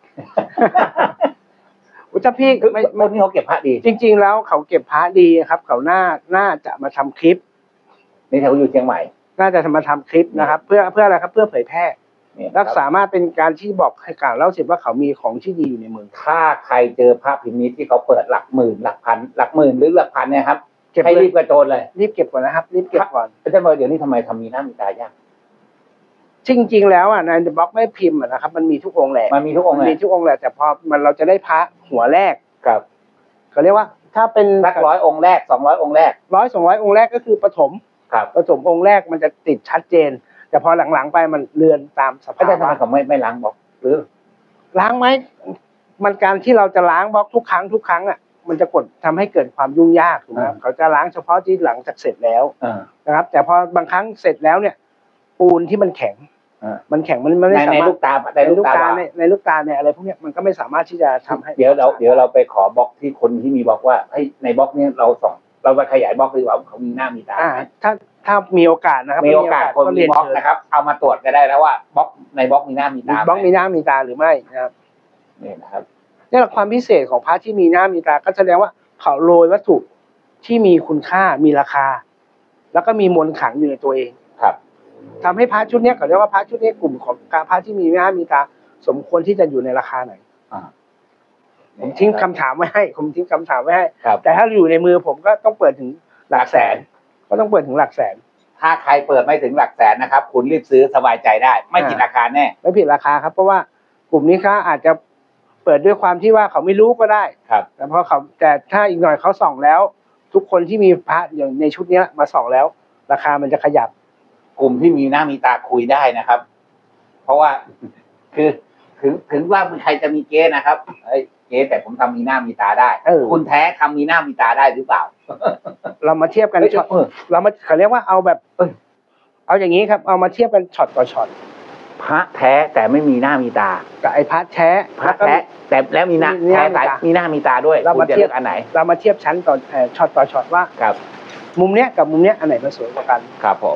อุตพี่คือคนนี้เขาเก็บพระดีจริง ๆ แล้วเขาเก็บพระดีครับ เขาน่าจะมาทำคลิปนี่เขาอยู่เชียงใหม่น่าจะมาทำคลิปนะครับ เพื่ออะไรครับเพื่อเผยแพร่นี่รักสามารถเป็นการที่บอกให้กล่าวเล่าสิว่าเขามีของที่ดีอยู่ในเมืองถ้าใครเจอพระพิมพ์นี้ที่เขาเปิดหลักหมื่นหลักพันหลักหมื่นหรือหลักพันเนี่ยครับเก็บให้เลยรีบกระโจนเลยรีบเก็บก่อนนะครับรีบเก็บก่อนอาจารย์บอกเดี๋ยวนี้ทำไมทำมีหน้ามีตายากจริง ๆ แล้วในบล็อกไม่พิมพ์นะครับมันมีทุกองค์แหละมันมีทุกองค์เลยมีทุกองค์แหละแต่พอเราจะได้พระหัวแรกครับเขาเรียกว่า ถ้าเป็นสัก100 องค์แรก200 องค์แรก 100-200 องค์แรกก็คือปฐมครับปฐมองค์แรกมันจะติดชัดเจน แต่พอหลังๆไปมันเลือนตามสอาภาจารย์ทำไมพเขาไม่ล้างบอกหรือล้างไหมมันการที่เราจะล้างบล็อกทุกครั้งอ่ะมันจะกดทำให้เกิดความยุ่งยากถูกไหมครับเขาจะล้างเฉพาะที่หลังจากเสร็จแล้ว นะครับ แต่พอบางครั้งเสร็จแล้วเนี่ย ปูนที่มันแข็ง มันแข็งมันไม่สามารถในลูกตาในลูกตาในลูกตาเนี่ยอะไรพวกเนี้ยมันก็ไม่สามารถที่จะทำให้เดี๋ยวเราไปขอบล็อกที่คนที่มีบล็อกว่าให้ในบล็อกนี้เราไปขยายบล็อกดีกว่าเขามีหน้ามีตาถ้ามีโอกาสนะครับมีโอกาสคนมีบล็อกนะครับ เอามาตรวจก็ได้แล้วว่าบล็อกในบล็อกมีหน้ามีตาบล็อกมีหน้ามีตาหรือไม่นะครับนี่นะครับนี่แหละความพิเศษของพระที่มีหน้ามีตาก็แสดงว่าเขาโรยวัตถุที่มีคุณค่ามีราคา แล้วก็มีมนต์ขลังอยู่ในตัวเองครับทำให้พระชุดนี้เขาเรียกว่าพระชุดนี้กลุ่มของการพระที่มีหน้ามีตาสมควรที่จะอยู่ในราคาไหนผมทิ้งคำถามไว้ให้ครับแต่ถ้าอยู่ในมือผมก็ต้องเปิดถึงหลักแสน ก็ต้องเปิดถึงหลักแสนถ้าใครเปิดไม่ถึงหลักแสนนะครับ คุณรีบซื้อสบายใจได้ ไม่ผิดราคาแน่ไม่ผิดราคาครับ เพราะว่ากลุ่มนี้เขาอาจจะเปิดด้วยความที่ว่าเขาไม่รู้ก็ได้ครับแต่ถ้าอีกหน่อยเขาส่องแล้ว ทุกคนที่มีพระอย่างในชุดนี้มาส่องแล้ว ราคามันจะขยับกลุ่มที่มีหน้ามีตาคุยได้นะครับ เพราะว่าคือถึงว่าใครจะมีเก๊นะครับเก๊แต่ผมทำมีหน้ามีตาได้ คุณแท้ทำมีหน้ามีตาได้หรือเปล่าเรามาเทียบกันช็อตเขาเรียกว่าเอาแบบเอาอย่างนี้ครับเอามาเทียบกันช็อตต่อช็อตพระแท้แต่ไม่มีหน้ามีตากับไอ้พระแท้แต่แล้วมีหน้าแท้มีหน้ามีตาด้วยเรามาเทียบอันไหนเรามาเทียบชั้นต่อช็อตต่อช็อตว่าครับมุมเนี้ยกับมุมเนี้ยอันไหนมันสวยกว่ากันครับผม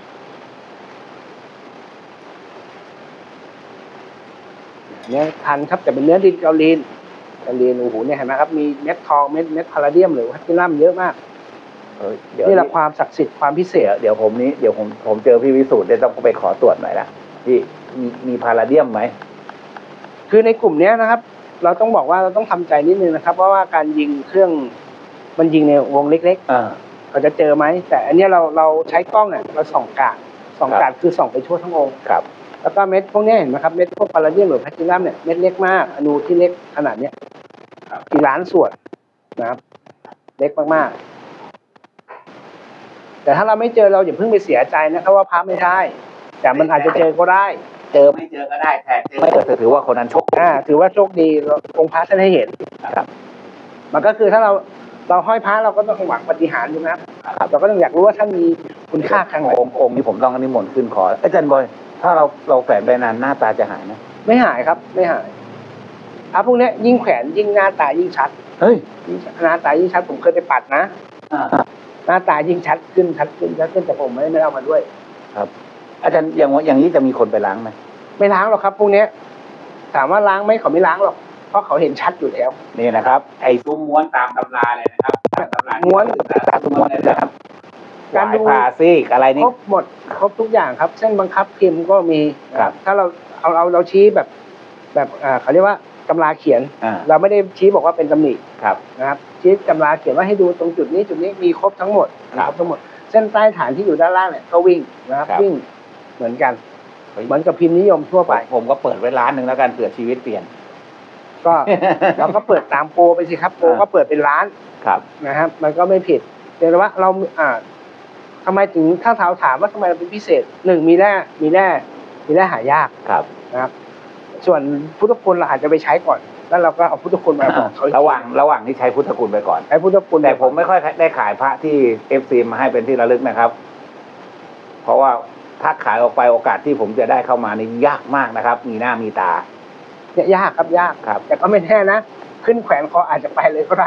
เนื้อพันครับแต่เป็นเนื้อดินเกาลีนโอ้โหเนี่ยเห็นไหมครับมีเม็ดทองเม็ดพาราเดียมหรือแพลตินัมเยอะมากนี่แหละความศักดิ์สิทธิ์ความพิเศษเดี๋ยวผมเจอพี่วิสูตรเดี๋ยวต้องไปขอตรวจหน่อยละที่มีพาราเดียมไหมคือในกลุ่มเนี้ยนะครับ เราต้องบอกว่าเราต้องทำใจนิดนึงนะครับเพราะว่าการยิงเครื่องมันยิงในวงเล็กๆเขาจะเจอไหมแต่อันนี้เราใช้กล้องเนี่ยเราส่องกาดคือส่องไปทั่วทั้งองค์แล้วก็เม็ดพวกนี้เห็นไหมครับเม็ดพวกพาราเดียมหรือแพลตินัมเนี่ยเม็ดเล็กมากอนูที่เล็กขนาดเนี้ยกี่ล้านส่วนนะครับเล็กมากๆแต่ถ้าเราไม่เจอเราอย่าเพิ่งไปเสียใจนะครับว่าพระไม่ได้แต่มันอาจจะเจอก็ได้เจอไม่เจอก็ได้แต่เจอไม่เจอถือว่าคนนั้นโชคถือว่าโชคดีองค์พระท่านให้เห็นครับมันก็คือถ้าเราห้อยพระเราก็ต้องหวังปาฏิหาริย์ใช่ไหมครับเราก็ต้องอยากรู้ว่าท่านมีคุณค่าขนาดไหนองค์นี้ผมต้องนิมนต์ขึ้นขออาจารย์บอยถ้าเราแฝงไปนานหน้าตาจะหายไหมไม่หายครับไม่หายพระพวกนี้ยิ่งแขวนยิ่งหน้าตายิ่งชัดหน้าตายิ่งชัดผมเคยไปปัดนะหน้าตายิ่งชัดขึ้นแต่ผมไม่เอามาด้วยครับอาจารย์อย่างนี้จะมีคนไปล้างไหมไม่ล้างหรอกครับพวกนี้ถามว่าล้างไหมเขาไม่ล้างหรอกเพราะเขาเห็นชัดอยู่แล้วนี่นะครับไอ้ซุ้มม้วนตามตำราเลยนะครับตำราม้วนเลยนะครับการดูผ่าซีกอะไรนี่ครบหมดครบทุกอย่างครับเส้นบังคับพิมพ์ก็มีถ้าเราชี้แบบเขาเรียกว่าตำราเขียนเราไม่ได้ชี้บอกว่าเป็นตำหนินะครับชี้ตำราเขียนว่าให้ดูตรงจุดนี้มีครบทั้งหมดเส้นใต้ฐานที่อยู่ด้านล่างเนี่ยก็วิ่งนะครับวิ่งเหมือนกันเหมือนกับพิมพ์นิยมทั่วไปผมก็เปิดไว้ร้านหนึ่งแล้วกันเผื่อชีวิตเปลี่ยนก็เราก็เปิดตามโปรไปสิครับโปรก็เปิดเป็นร้านนะครับมันก็ไม่ผิดแต่ว่าเราทำไมถึงถ้าถามว่าทำไมมันเป็นพิเศษหนึ่งมีแร่หายากครับนะครับ ส่วนพุทธคุณเราอาจจะไปใช้ก่อนแล้วเราก็เอาพุทธคุณมาบอกเขาระหว่างที่ใช้พุทธคุณไปก่อนใช้พุทธคุณแต่ผมไม่ค่อยได้ขายพระที่ FC มาให้เป็นที่ระลึกนะครับ เพราะว่าถ้าขายออกไปโอกาสที่ผมจะได้เข้ามานี่ยากมากนะครับ มีหน้ามีตาเนี่ยยากครับแต่ก็ไม่แน่นะขึ้นแขวนคออาจจะไปเลยก็ได้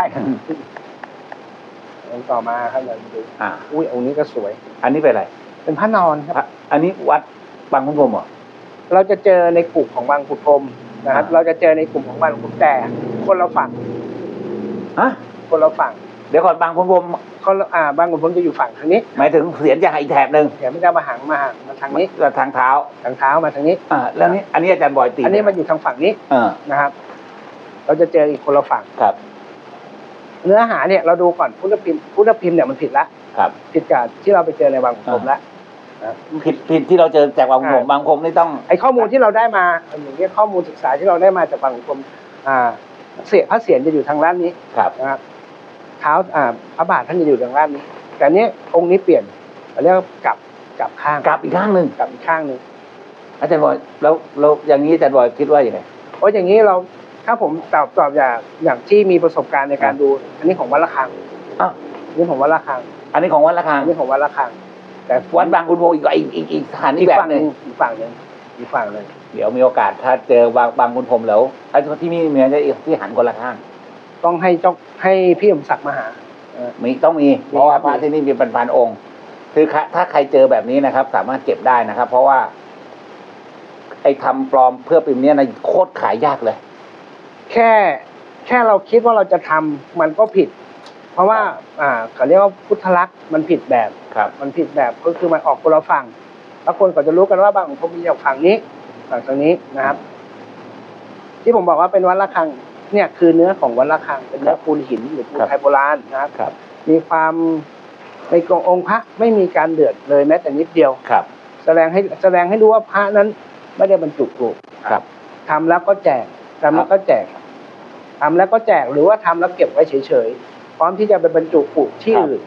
ต่อมาครับเราดูอุ้ยองค์นี้ก็สวยอันนี้เป็นอะไรเป็นพระนอนครับอันนี้วัดบางขุนพรหมเหรอเราจะเจอในกลุ่มของบางขุนพรหมนะครับเราจะเจอในกลุ่มของบางขุนแต่คนเราฝั่งคนเราฝั่งเดี๋ยวก่อนบางขุนพรหมคนบางขุนพรหมจะอยู่ฝั่งทางนี้หมายถึงเสียนจะอีกแถบหนึ่งเสียนมันจะมาทางนี้ทางเท้ามาทางนี้แล้วนี้อันนี้อาจารย์บอยตีอันนี้มันอยู่ทางฝั่งนี้นะครับเราจะเจออีกคนละฝั่งครับเนื้อหาเนี่ยเราดูก่อนพุทธพิมพ์เนี่ยมันผิดละผิดกับที่เราไปเจอในบางขุนพรหมแล้วผิดที่เราเจอจากบางขุนพรหมบางขุนพรหมนี่ต้องไอข้อมูลที่เราได้มาอย่างเงี้ยข้อมูลศึกษาที่เราได้มาจากบางขุนพรหมพระเศียรจะอยู่ทางด้านนี้นะครับเท้าพระบาทท่านจะอยู่ทางด้านนี้แต่เนี้ยองค์นี้เปลี่ยนเรียกว่ากลับข้างกลับอีกข้างหนึ่งอาจารย์บอยแล้วอย่างนี้อาจารย์บอยคิดว่าอย่างไรโอ้อย่างนี้เราถ้าผมตอบอย่างที่มีประสบการณ์ในการดูอันนี้ของวัดระฆังนี่ของวัดระฆังอันนี้ของวัดระฆังนี่ของวัดระฆังแต่วัดบางขุนพรหมอีกสถานที่แบบนึงอีกฝั่งหนึ่งเดี๋ยวมีโอกาสถ้าเจอบางขุนพรหมแล้วที่นี่มีอะไรที่หันคนละข้างต้องให้พี่สมศักดิ์มาหาต้องมีเพราะว่าพระที่นี่มีพันองค์คือถ้าใครเจอแบบนี้นะครับ สามารถเก็บได้นะครับ เพราะว่าไอ้ทำปลอมเพื่อพิมพ์เนี้ยนะโคตรขายยากเลยแค่เราคิดว่าเราจะทำมันก็ผิดเพราะว่าเขาเรียกว่าพุทธลักษณ์มันผิดแบบมันผิดแบบก็คือมันออกคนละฝั่งแล้วคนก็จะรู้กันว่าบางคนมีจากฝั่งนี้ฝั่งตรงนี้นะครับที่ผมบอกว่าเป็นวัดระฆังเนี่ยคือเนื้อของวัดระฆังเป็นเนื้อปูนหินหรือปูนไทยโบราณนะครับมีความในองค์พระไม่มีการเดือดเลยแม้แต่นิดเดียวแสดงให้รู้ว่าพระนั้นไม่ได้บรรจุถูกทำแล้วก็แจกทำแล้วก็แจกหรือว่าทำแล้วเก็บไว้เฉยๆพร้อมที่จะไปบรรจุปุที่อื่น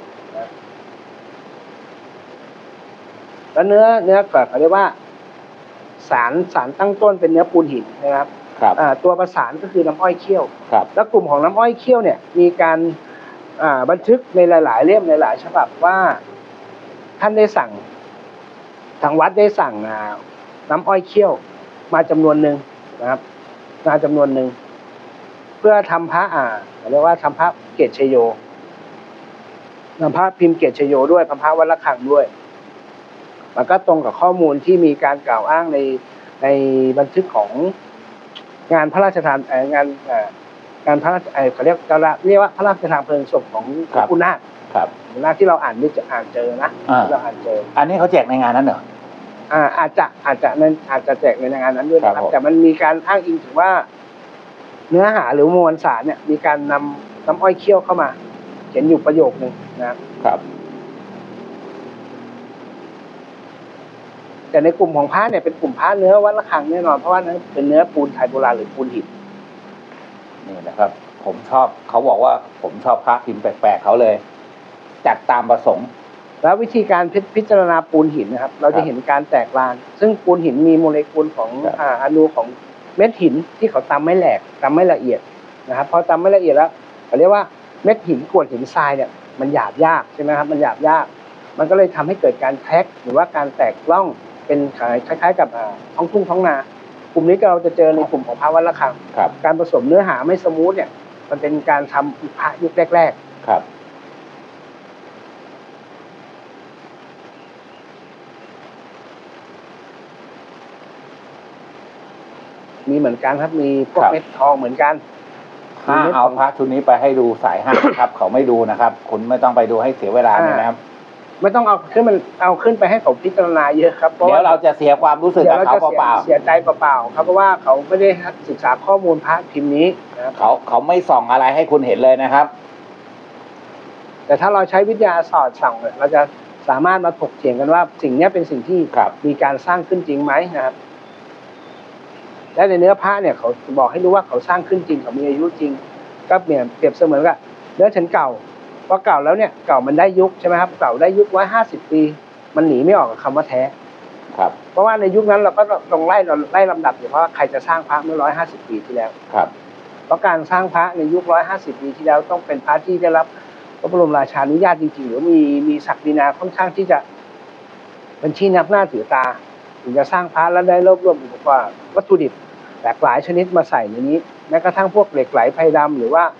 แล้วเนื้อก็เขาเรียกว่าสารตั้งต้นเป็นเนื้อปูนหินนะครับตัวประสานก็คือน้ำอ้อยเคี่ยวแล้วกลุ่มของน้ำอ้อยเคี่ยวเนี่ยมีการบันทึกในหลายๆเล่มในหลายฉบับว่าท่านได้สั่งทางวัดได้สั่งน้ำอ้อยเคี่ยวมาจำนวนหนึ่งนะครับมาจำนวนหนึ่งเพื่อทำพระเรียกว่าทำพระเกศชโยนำพระพิมพ์เกศชโยด้วยพระวัดระฆังด้วยมันก็ตรงกับข้อมูลที่มีการกล่าวอ้างในบันทึกของงานพระราชทานงานพระเขาเรียกว่าพระราชทานเพลิงศพของคุณนาคที่เราอ่านเจอนะเราอ่านเจออันนี้เขาแจกในงานนั้นเหรออาจจะแจกในงานนั้นด้วยนะครับแต่มันมีการอ้างอิงถึงว่าเนื้อหาหรือมวลสารเนี่ยมีการนำน้ำอ้อยเคี่ยวเข้ามาเขียนอยู่ประโยคนึงนะครับแต่ในกลุ่มของพระเนี่ยเป็นกลุ่มพระเนื้อวัดระฆังแน่นอนเพราะว่านั้นเป็นเนื้อปูนไทยโบราณหรือปูนหินนี่นะครับผมชอบเขาบอกว่าผมชอบพระพิมพ์แปลกๆเขาเลยจัดตามประสงค์แล้ววิธีการพิจารณาปูนหินนะครับเราจะเห็นการแตกลานซึ่งปูนหินมีโมเลกุลของอนูของเม็ดหินที่เขาตำไม่แหลกตำไม่ละเอียดนะครับพอตำไม่ละเอียดแล้วเขาเรียกว่าเม็ดหินกรวดหินทรายเนี่ยมันหยาบยากใช่ไหมครับมันหยาบยากมันก็เลยทำให้เกิดการแท็กหรือว่าการแตกร่องเป็นคล้ายๆกับท้องทุ่งท้องนากลุ่มนี้เราจะเจอในกลุ่มของพระวัดระฆังการผสมเนื้อหาไม่สมูทเนี่ยมันเป็นการทำพระยุคแรกๆมีเหมือนกันครับมีพวกเม็ดทองเหมือนกันถ้าเอาพระชุดนี้ไปให้ดูสายห้าครับเขาไม่ดูนะครับคุณไม่ต้องไปดูให้เสียเวลาเนี่ยนะครับไม่ต้องเอาขึ้นไปให้เขาพิจารณาเยอะครับเดี๋ยวเราจะเสียความรู้สึกกับเขาเปล่าเสียใจเปล่าครับเพราะว่าเขาไม่ได้ศึกษาข้อมูลพระพิมพ์นี้นะครับเขาไม่ส่องอะไรให้คุณเห็นเลยนะครับแต่ถ้าเราใช้วิทยาสอดส่องเราจะสามารถมาถกเถียงกันว่าสิ่งนี้เป็นสิ่งที่มีการสร้างขึ้นจริงไหมนะครับและในเนื้อพระเนี่ยเขาบอกให้รู้ว่าเขาสร้างขึ้นจริงเขามีอายุจริงก็เปรียบเสมือนกับเนื้อชั้นเก่าพอเก่าแล้วเนี่ยเก่ามันได้ยุคใช่ไหมครับเก่าได้ยุค150 ปีมันหนีไม่ออกกับคำว่าแท้ครับเพราะว่าในยุคนั้นเราก็ต้องไล่ลำดับอยู่เพราะว่าใครจะสร้างพระเมื่อ150 ปีที่แล้วครับเพราะการสร้างพระในยุค150 ปีที่แล้วต้องเป็นพระที่ได้รับพระบรมราชานุญาตจริงๆหรือมีศักดินาค่อนข้างที่จะเป็นที่นับหน้าถือตาถึงจะสร้างพระแล้วได้รวบรวมอุปกรณ์วัตถุดิบหลากหลายชนิดมาใส่ในนี้แม้กระทั่งพวกเหล็กไหลไพดำหรือว่า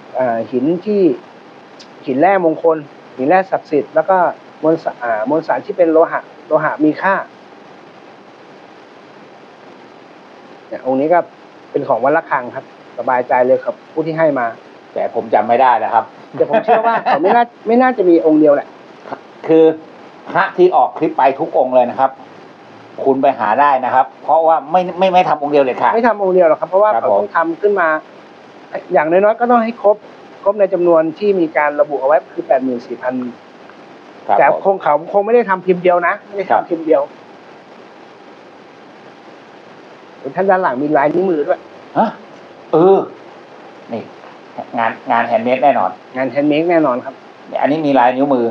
หินแร่มงคลหินแร่ศักดิ์สิทธิ์แล้วก็มวลสารที่เป็นโลหะมีค่าเนี่ยองค์นี้ก็เป็นของวัดระฆังครับสบายใจเลยครับผู้ที่ให้มาแต่ผมจำไม่ได้นะครับแต่ผมเชื่อว่าเขาไม่น่าจะมีองค์เดียวแหละคือพระที่ออกคลิปไปทุกองค์เลยนะครับคุณไปหาได้นะครับเพราะว่าไม่ทำองค์เดียวเลยค่ะไม่ทำองค์เดียวหรอกครับเพราะว่าเขาต้องทำขึ้นมาอย่างน้อยๆก็ต้องให้ครบในจำนวนที่มีการระบุเอาไว้คือ 84,000 แต่เขาคงไม่ได้ทำพิมพ์เดียวนะไม่ได้ทำพิมพ์เดียวท่านด้านหลังมีลายนิ้วมือด้วยฮะนี่งานแฮนด์เมดแน่นอนงานแฮนด์เมดแน่นอนครับอันนี้มีลายนิ้วมือ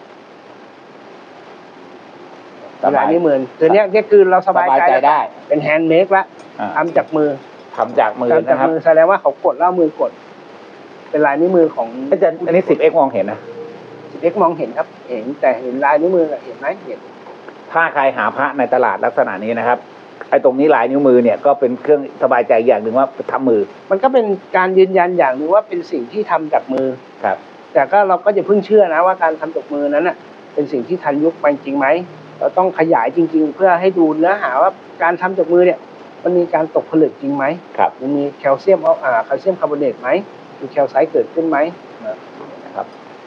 ลายนิ้วมือคือเนี้ยคือเราสบายใจได้เป็นแฮนด์เมดละทำจากมือนะครับแสดงว่าเขากดแล้วมือกดเป็นลายนิ้วมือของอาจารย์อันนี้ 10x มองเห็นนะ 10x มองเห็นครับเห็นแต่เห็นลายนิ้วมือเห็นไหมเห็นถ้าใครหาพระในตลาดลักษณะนี้นะครับไอ้ตรงนี้ลายนิ้วมือเนี่ยก็เป็นเครื่องสบายใจอย่างหนึ่งว่าทำมือมันก็เป็นการยืนยันอย่างหนึ่งว่าเป็นสิ่งที่ทำจากมือครับแต่ก็เราก็จะเพิ่งเชื่อนะว่าการทำจากมือนั้นน่ะเป็นสิ่งที่ทันยุคจริงไหมเราต้องขยายจริงๆเพื่อให้ดูเนื้อหาว่าการทำจากมือเนี่ยมันมีการตกผลึกจริงไหมมันมีแคลเซียมคาร์บอเนตไหมมีแคลไซต์เกิดขึ้นไหมนะครับ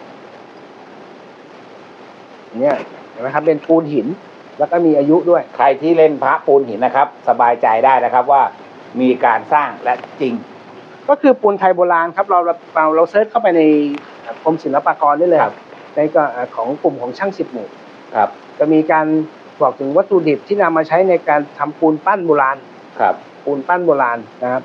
เนี่ยเห็นไหมครับเป็นปูนหินแล้วก็มีอายุด้วยใครที่เล่นพระปูนหินนะครับสบายใจได้นะครับว่ามีการสร้างและจริงก็คือปูนไทยโบราณครับเราเซิร์ชเข้าไปในกรมศิลปากรได้เลยในของกลุ่มของช่าง10 หมู่ครับจะมีการบอกถึงวัตถุดิบที่นำมาใช้ในการทำปูนปั้นโบราณครับปูนปั้นโบราณนะครับ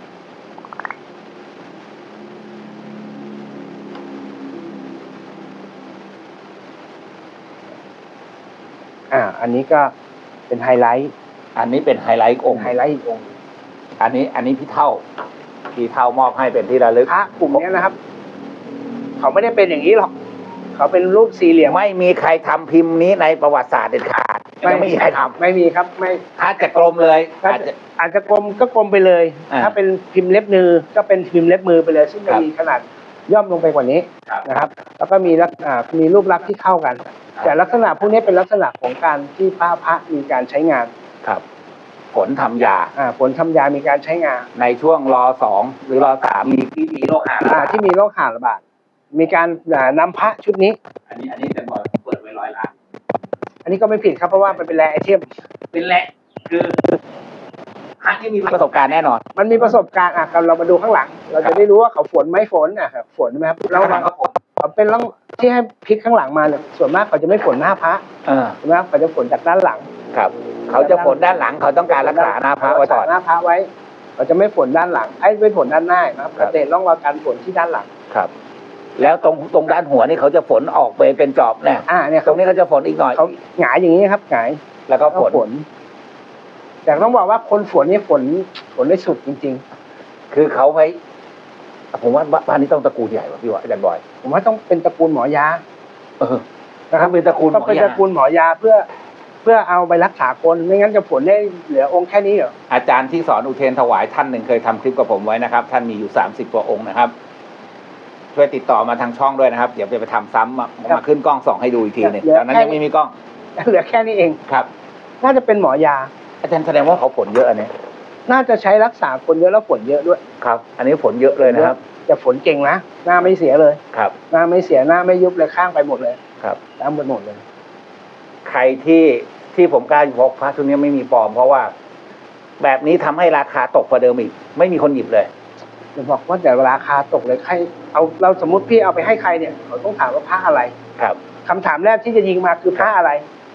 อันนี้ก็เป็นไฮไลท์อันนี้เป็นไฮไลท์องค์อันนี้พี่เท่ามอบให้เป็นที่ระลึกพระกลุ่มนี้นะครับเขาไม่ได้เป็นอย่างนี้หรอกเขาเป็นรูปสี่เหลี่ยมไม่มีใครทำพิมพ์นี้ในประวัติศาสตร์เด็ดขาดไม่มีใครทำไม่มีครับไม่อาจจะกลมเลยอาจจะกลมก็กลมไปเลยถ้าเป็นพิมพ์เล็บมือก็เป็นพิมพ์เล็บมือไปเลยซึ่งจะมีขนาดย่อมลงไปกว่านี้นะครับแล้วก็มีรูปลักษณ์ที่เข้ากันแต่ลักษณะพวกนี้เป็นลักษณะของการที่พระมีการใช้งานครับผลทำยาผลทำยามีการใช้งานในช่วงร.2 หรือร.3มีโรคหาที่มีโรคหาระบาดมีการนำพระชุดนี้อันนี้จะบอกเปิดไว้100 ล้านอันนี้ก็ไม่ผิดครับเพราะว่ามันเป็นแร่ไอเทมเป็นแร่คือพระที่มีประสบการณ์แน่นอนมันมีประสบการณ์เรามาดูข้างหลังเราจะได้รู้ว่าเขาฝนไม่ฝนฝนไหมครับเราเป็นร่องที่ให้พลิกข้างหลังมาเนี่ยส่วนมากเขาจะไม่ฝนหน้าพระใช่ไหมเขาจะฝนจากด้านหลังครับเขาจะฝนด้านหลังเขาต้องการรักษาหน้าพระไว้ก่อนหน้าพระไว้เขาจะไม่ฝนด้านหลังไม่ฝนด้านหน้าครับเด่นร่องรอยการฝนที่ด้านหลังครับแล้วตรงด้านหัวนี่เขาจะฝนออกไปเป็นจอบเนี่ยตรงนี้เขาจะฝนอีกหน่อยเขาหงายอย่างนี้ครับหงายแล้วก็ฝนแต่ต้องบอกว่าคนฝนนี่ฝนได้สุดจริงๆคือเขาไปผมว่าบ้านนี้ต้องตระกูลใหญ่ว่ะพี่ว่าอาจารย์บอยผมว่าต้องเป็นตระกูลหมอยานะครับเป็นตระกูลต้องเป็นตระกูลหมอยาเพื่อเอาไปรักษาคนไม่งั้นจะฝนได้เหลือองค์แค่นี้เหรออาจารย์ที่สอนอุเทนถวายท่านหนึ่งเคยทำคลิปกับผมไว้นะครับท่านมีอยู่30 กว่าองค์นะครับช่วยติดต่อมาทางช่องด้วยนะครับเดี๋ยวจะไปทำซ้ำมาขึ้นกล้องส่องให้ดูอีกทีนึงตอนนั้นยังไม่มีกล้องเหลือแค่นี้เองครับน่าจะเป็นหมอยาอาจารย์แสดงว่าเขาฝนเยอะอันนี้น่าจะใช้รักษาคนเยอะแล้วฝนเยอะด้วยครับอันนี้ฝนเยอะเลยนะครับแต่ฝนเก่งนะหน้าไม่เสียเลยครับหน้าไม่เสียหน้าไม่ยุบเลยข้างไปหมดเลยครับตามหมดเลยใครที่ผมกล้าบอกพระชุดนี้ไม่มีปลอมเพราะว่าแบบนี้ทำให้ราคาตกกว่าเดิมอีกไม่มีคนหยิบเลยจะบอกว่าแต่ราคาตกเลยใครเราสมมติพี่เอาไปให้ใครเนี่ยเขาต้องถามว่าพระอะไรครับคำถามแรกที่จะยิงมาคือพระอะไร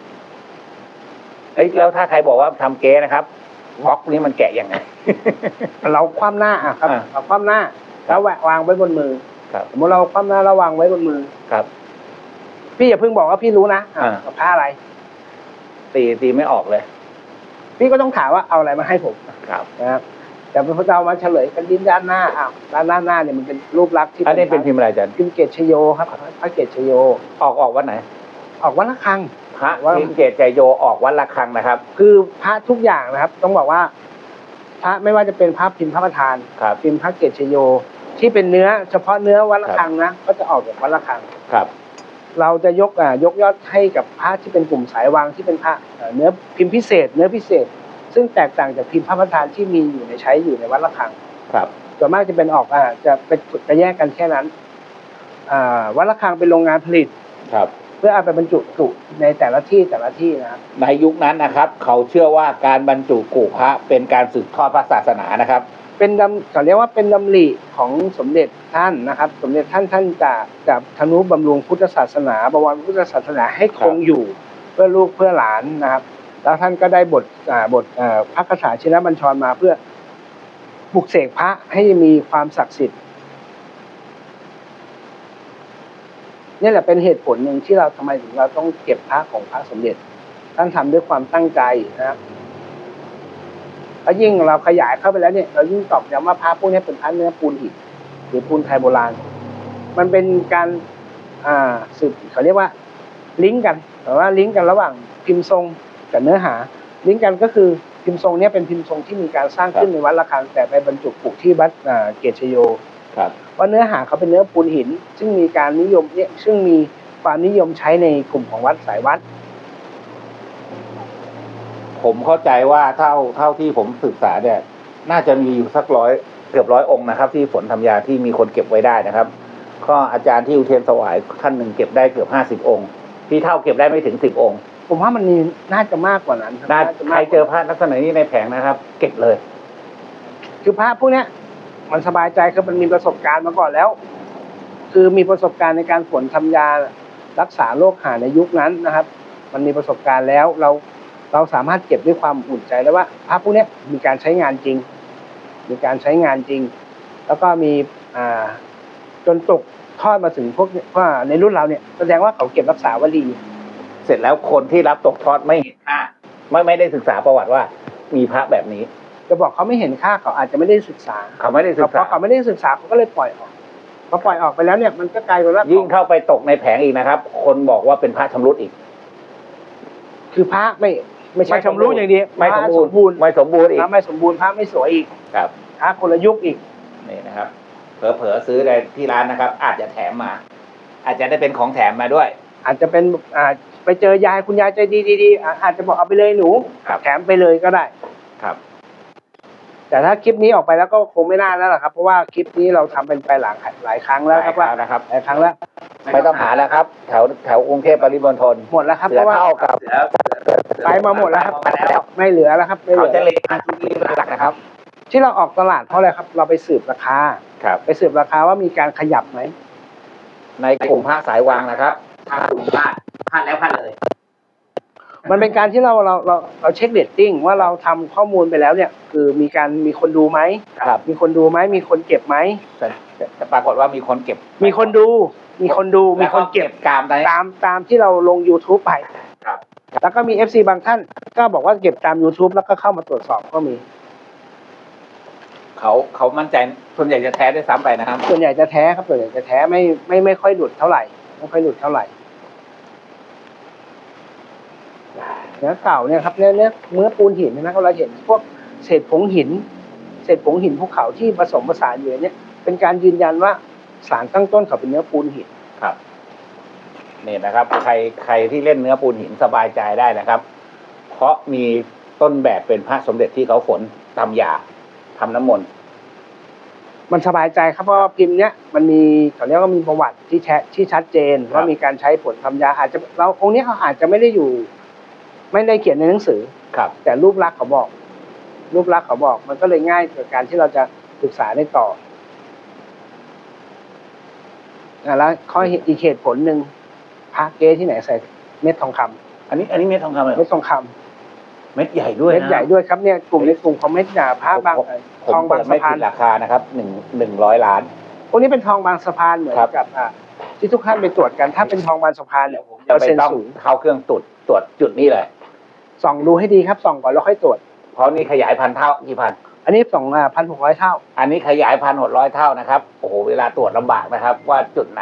แล้วถ้าใครบอกว่าทำเก๊นะครับบล็อกนี้มันแกะยังไงเราคว่ำหน้าครับเราคว่ำหน้าแล้ววางไว้บนมือครับสมมติเราคว่ำหน้าระวังไว้บนมือครับพี่อย่าเพิ่งบอกว่าพี่รู้นะกับผ้าอะไรตีไม่ออกเลยพี่ก็ต้องถามว่าเอาอะไรมาให้ผมครับนะครับแต่พอเรามาเฉลยกันดิ้นด้านหน้าด้านหน้าเนี่ยมันเป็นรูปลักษณ์ที่อันนี้เป็นพิมพ์อะไรอาจารย์พิมพ์เกตชโยครับพระเกตชโยออกวันไหนออกวันละครั้งพระพิมพ์เกตชโยออกวันละครั้งนะครับคือพระทุกอย่างนะครับต้องบอกว่าพระไม่ว่าจะเป็นพระพิมพ์พระประธานพิมพ์พระเกตชโยที่เป็นเนื้อเฉพาะเนื้อวันละครั้งนะก็จะออกแบบวันละครั้งครับเราจะยกยอดให้กับพระที่เป็นกลุ่มสายวังที่เป็นพระเนื้อพิมพ์พิเศษเนื้อพิเศษซึ่งแตกต่างจากพิมพ์พระประธานที่มีอยู่ในใช้อยู่ในวัดละฆังครับส่วนมากจะเป็นออกจะแยกกันแค่นั้นวัดละฆังเป็นโรงงานผลิตครับเพื่อเอาไปบรรจุกุในแต่ละที่นะครับในยุคนั้นนะครับเขาเชื่อว่าการบรรจุกุพระเป็นการสืบทอดพระศาสนานะครับเป็นเขาเรียกว่าเป็นดำริของสมเด็จท่านนะครับสมเด็จท่านจะทนุบำรุงพุทธศาสนาบวรพุทธศาสนาให้คงอยู่เพื่อลูกเพื่อหลานนะครับแล้วท่านก็ได้บทพระคาถาชินบัญชรมาเพื่อปลุกเสกพระให้มีความศักดิ์สิทธิ์นี่แหละเป็นเหตุผลหนึ่งที่เราทำไมถึงเราต้องเก็บพระของพระสมเด็จท่านทำด้วยความตั้งใจนะครับแล้วยิ่งเราขยายเข้าไปแล้วเนี่ยเรายิ่งตอกย้ำว่าพระพวกนี้เป็นพระเนื้อปูนหินหรือปูนไทยโบราณมันเป็นการสืบเขาเรียกว่าลิงก์กันแต่ว่าลิงก์กันระหว่างพิมพ์ทรงกับเนื้อหาลิงก์กันก็คือพิมพ์ทรงนี้เป็นพิมพ์ทรงที่มีการสร้างขึ้นในวัดละฆังแต่ไปบรรจุกุที่วัดเกตชโยว่าเนื้อหาเขาเป็นเนื้อปูนหินซึ่งมีการนิยมเนี่ยซึ่งมีความนิยมใช้ในกลุ่มของวัดสายวัดผมเข้าใจว่าเท่าที่ผมศึกษาเนี่ยน่าจะมีอยู่สักเกือบ100 องค์นะครับที่ฝนธรรมยาที่มีคนเก็บไว้ได้นะครับก็อาจารย์ที่อุเทรนถวายท่านหนึ่งเก็บได้เกือบ50 องค์พี่เท่าเก็บได้ไม่ถึง10 องค์ผมว่ามันน่าจะมากกว่านั้นใครเจอพระลักษณะนี้ในแผงนะครับเก็บเลยคือพระพวกนี้มันสบายใจคือมันมีประสบการณ์มาก่อนแล้วคือมีประสบการณ์ในการฝนทำยารักษาโรคหาในยุคนั้นนะครับมันมีประสบการณ์แล้วเราสามารถเก็บด้วยความอุ่นใจได้ว่าพระพวกนี้มีการใช้งานจริงแล้วก็มีจนตกทอดมาถึงพวกในรุ่นเราเนี่ยแสดงว่าเขาเก็บรักษาไว้ดีเสร็จแล้วคนที่รับตกทอดไม่เห็นค่าไม่ได้ศึกษาประวัติว่ามีพระแบบนี้จะบอกเขาไม่เห็นค่าเขาอาจจะไม่ได้ศึกษาเพราะเขาไม่ได้ศึกษาเขาก็เลยปล่อยออกพอปล่อยออกไปแล้วเนี่ยมันก็กลายเป็นว่ายิ่งเข้าไปตกในแผงอีกนะครับคนบอกว่าเป็นพระชำรุดอีกคือพระไม่ใช่ชำรุดอย่างเดียวไม่สมบูรณ์อีกไม่สมบูรณ์พระไม่สวยอีกครับพระคนละยุคอีกนี่นะครับเผลอซื้อในที่ร้านนะครับอาจจะแถมมาอาจจะได้เป็นของแถมมาด้วยอาจจะเป็นไปเจอยายคุณยายใจดีอาจจะบอกเอาไปเลยหนูแถมไปเลยก็ได้ครับแต่ถ้าคลิปนี้ออกไปแล้วก็คงไม่น่าแล้วล่ะครับเพราะว่าคลิปนี้เราทำเป็นไปหลายครั้งแล้วครับหลายครั้งแล้วไม่ต้องหาแล้วครับแถวกรุงเทพปริมณฑลหมดแล้วครับเพราะว่าไปมาหมดแล้วครับไม่เหลือแล้วครับเขาจะเล็กที่หลักนะครับที่เราออกตลาดเพราะอะไรครับเราไปสืบราคาไปสืบราคาว่ามีการขยับไหมในกลุ่มพระสายวางนะครับถ้ากลุ่มพลาดแล้วพลาดเลยมันเป็นการที่เราเช็คเรตติ้งว่าเราทำข้อมูลไปแล้วเนี่ยคือมีคนดูไหมมีคนดูไหมมีคนเก็บไหมแต่ปรากฏว่ามีคนเก็บมีคนดูมีคนเก็บตามที่เราลง YouTube ไปแล้วก็มี FC บางท่านก็บอกว่าเก็บตาม YouTube แล้วก็เข้ามาตรวจสอบก็มีเขามั่นใจส่วนใหญ่จะแท้ด้วยซ้ำไปนะครับส่วนใหญ่จะแท้ครับส่วนใหญ่จะแท้ไม่ค่อยหลุดเท่าไหร่เนื้อเก่าเนี่ยครับเนื้อปูนหินนะครับเราเห็นพวกเศษผงหินภูเขาที่ผสมผสานอยู่เนี่ยเป็นการยืนยันว่าสารตั้งต้นเขาเป็นเนื้อปูนหินครับนี่นะครับใครที่เล่นเนื้อปูนหินสบายใจได้นะครับเพราะมีต้นแบบเป็นพระสมเด็จที่เขาฝนทำยาทำน้ำมนต์มันสบายใจครับเพราะพิมพ์เนี้ยมันมีเขาเรียกว่ามีประวัติที่ชัดเจนว่ามีการใช้ผลทำยาอาจจะองค์นี้เขาอาจจะไม่ได้เขียนในหนังสือครับแต่รูปลักษณ์เขาบอกมันก็เลยง่ายกับการที่เราจะศึกษาได้ต่อแล้วข้ออีกเหตุผลหนึ่งพระเก๊ที่ไหนใส่เม็ดทองคำอันนี้เม็ดทองคำเลยเม็ดทองคำเม็ดใหญ่ด้วยเม็ดใหญ่ด้วยครับเนี่ยกลุ่มของเม็ดหนาพระบางทองบางสะพานราคานะครับ100 ล้านวกนี้เป็นทองบางสะพานเหมือนกับที่ทุกท่านไปตรวจกันถ้าเป็นทองบางสะพานเนี่ยจะไปต้องเข้าเครื่องตรวจจุดนี้เลยส่องดูให้ดีครับส่องก่อนแล้วค่อยตรวจเพราะนี่ขยายพันเท่ากี่พันอันนี้2,600 เท่าอันนี้ขยาย1,600 เท่านะครับโอ้โหเวลาตรวจลำบากนะครับว่าจุดไหน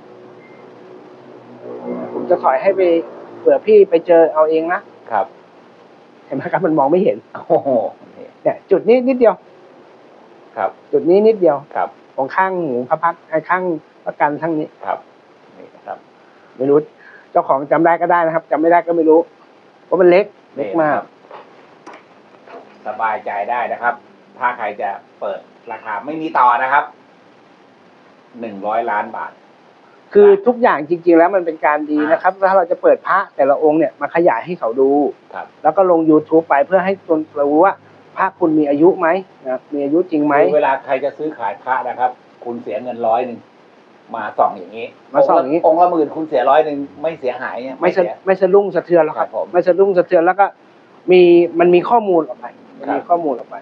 ผมจะถอยให้ไปเผื่อพี่ไปเจอเอาเองนะครับเห็นไหมครับมันมองไม่เห็นโอ้โหเนี่ยจุดนี้นิดเดียวครับจุดนี้นิดเดียวครับของข้างหูพระพักข้างประกันทั้งนี้ครับนี่นะครับไม่รู้เจ้าของจำได้ก็ได้นะครับจำไม่ได้ก็ไม่รู้เพราะมันเล็กมากสบายใจได้นะครับถ้าใครจะเปิดราคาไม่มีต่อนะครับ100 ล้านบาทคือทุกอย่างจริงๆแล้วมันเป็นการดีนะครับถ้าเราจะเปิดพระแต่ละองค์เนี่ยมาขยายให้เขาดูแล้วก็ลง YouTube ไปเพื่อให้คนรู้ว่าพระคุณมีอายุไหมนะมีอายุจริงไหมเวลาใครจะซื้อขายพระนะครับคุณเสียเงิน100มาส่องอย่างนี้มาส่องอย่างนี้องค์ละ10,000คุณเสีย100ไม่เสียหายเนี่ยไม่สะดุ้งสะเทือนหรอกครับไม่สะดุ้งสะเทือนแล้วก็มันมีข้อมูลออกไปมีข้อมูลออกไป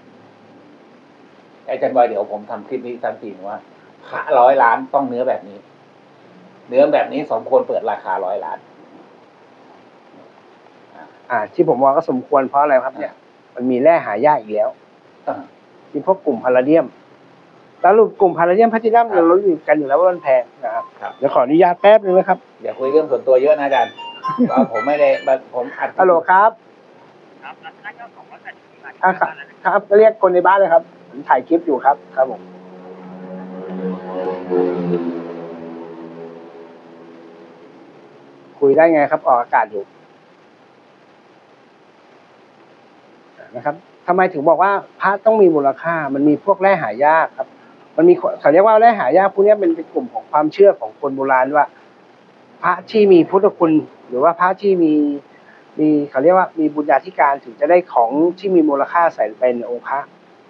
อาจารย์บอยเดี๋ยวผมทำคลิปนี้ทันทีว่าพระ100 ล้านต้องเนื้อแบบนี้เนื้อแบบนี้สมควรเปิดราคา100 ล้านที่ผมว่าก็สมควรเพราะอะไรครับเนี่ยมันมีแร่หายากอีกแล้วมีพวกกลุ่มพาราเดียมแล้วกลุ่มพาราเดียมแพลทินัมเราอยู่กันอยู่แล้วว่ามันแพงนะครับเดี๋ยวขออนุญาตแป๊บนึงนะครับอย่าคุยเรื่องส่วนตัวเยอะนะอาจารย์ผมไม่ได้ผมอัดฮัลโหลครับครับเรียกคนในบ้านเลยครับผมถ่ายคลิปอยู่ครับครับผมคุยได้ไงครับออกอากาศอยู่นะครับทำไมถึงบอกว่าพระต้องมีมูลค่ามันมีพวกแร่หายากครับมันมีเขาเรียกว่าแร่หายากพวกนี้เป็นกลุ่มของความเชื่อของคนโบราณว่าพระที่มีพุทธคุณหรือว่าพระที่มีเขาเรียกว่ามีบุญญาธิการถึงจะได้ของที่มีมูลค่าใส่ไปในองค์พระ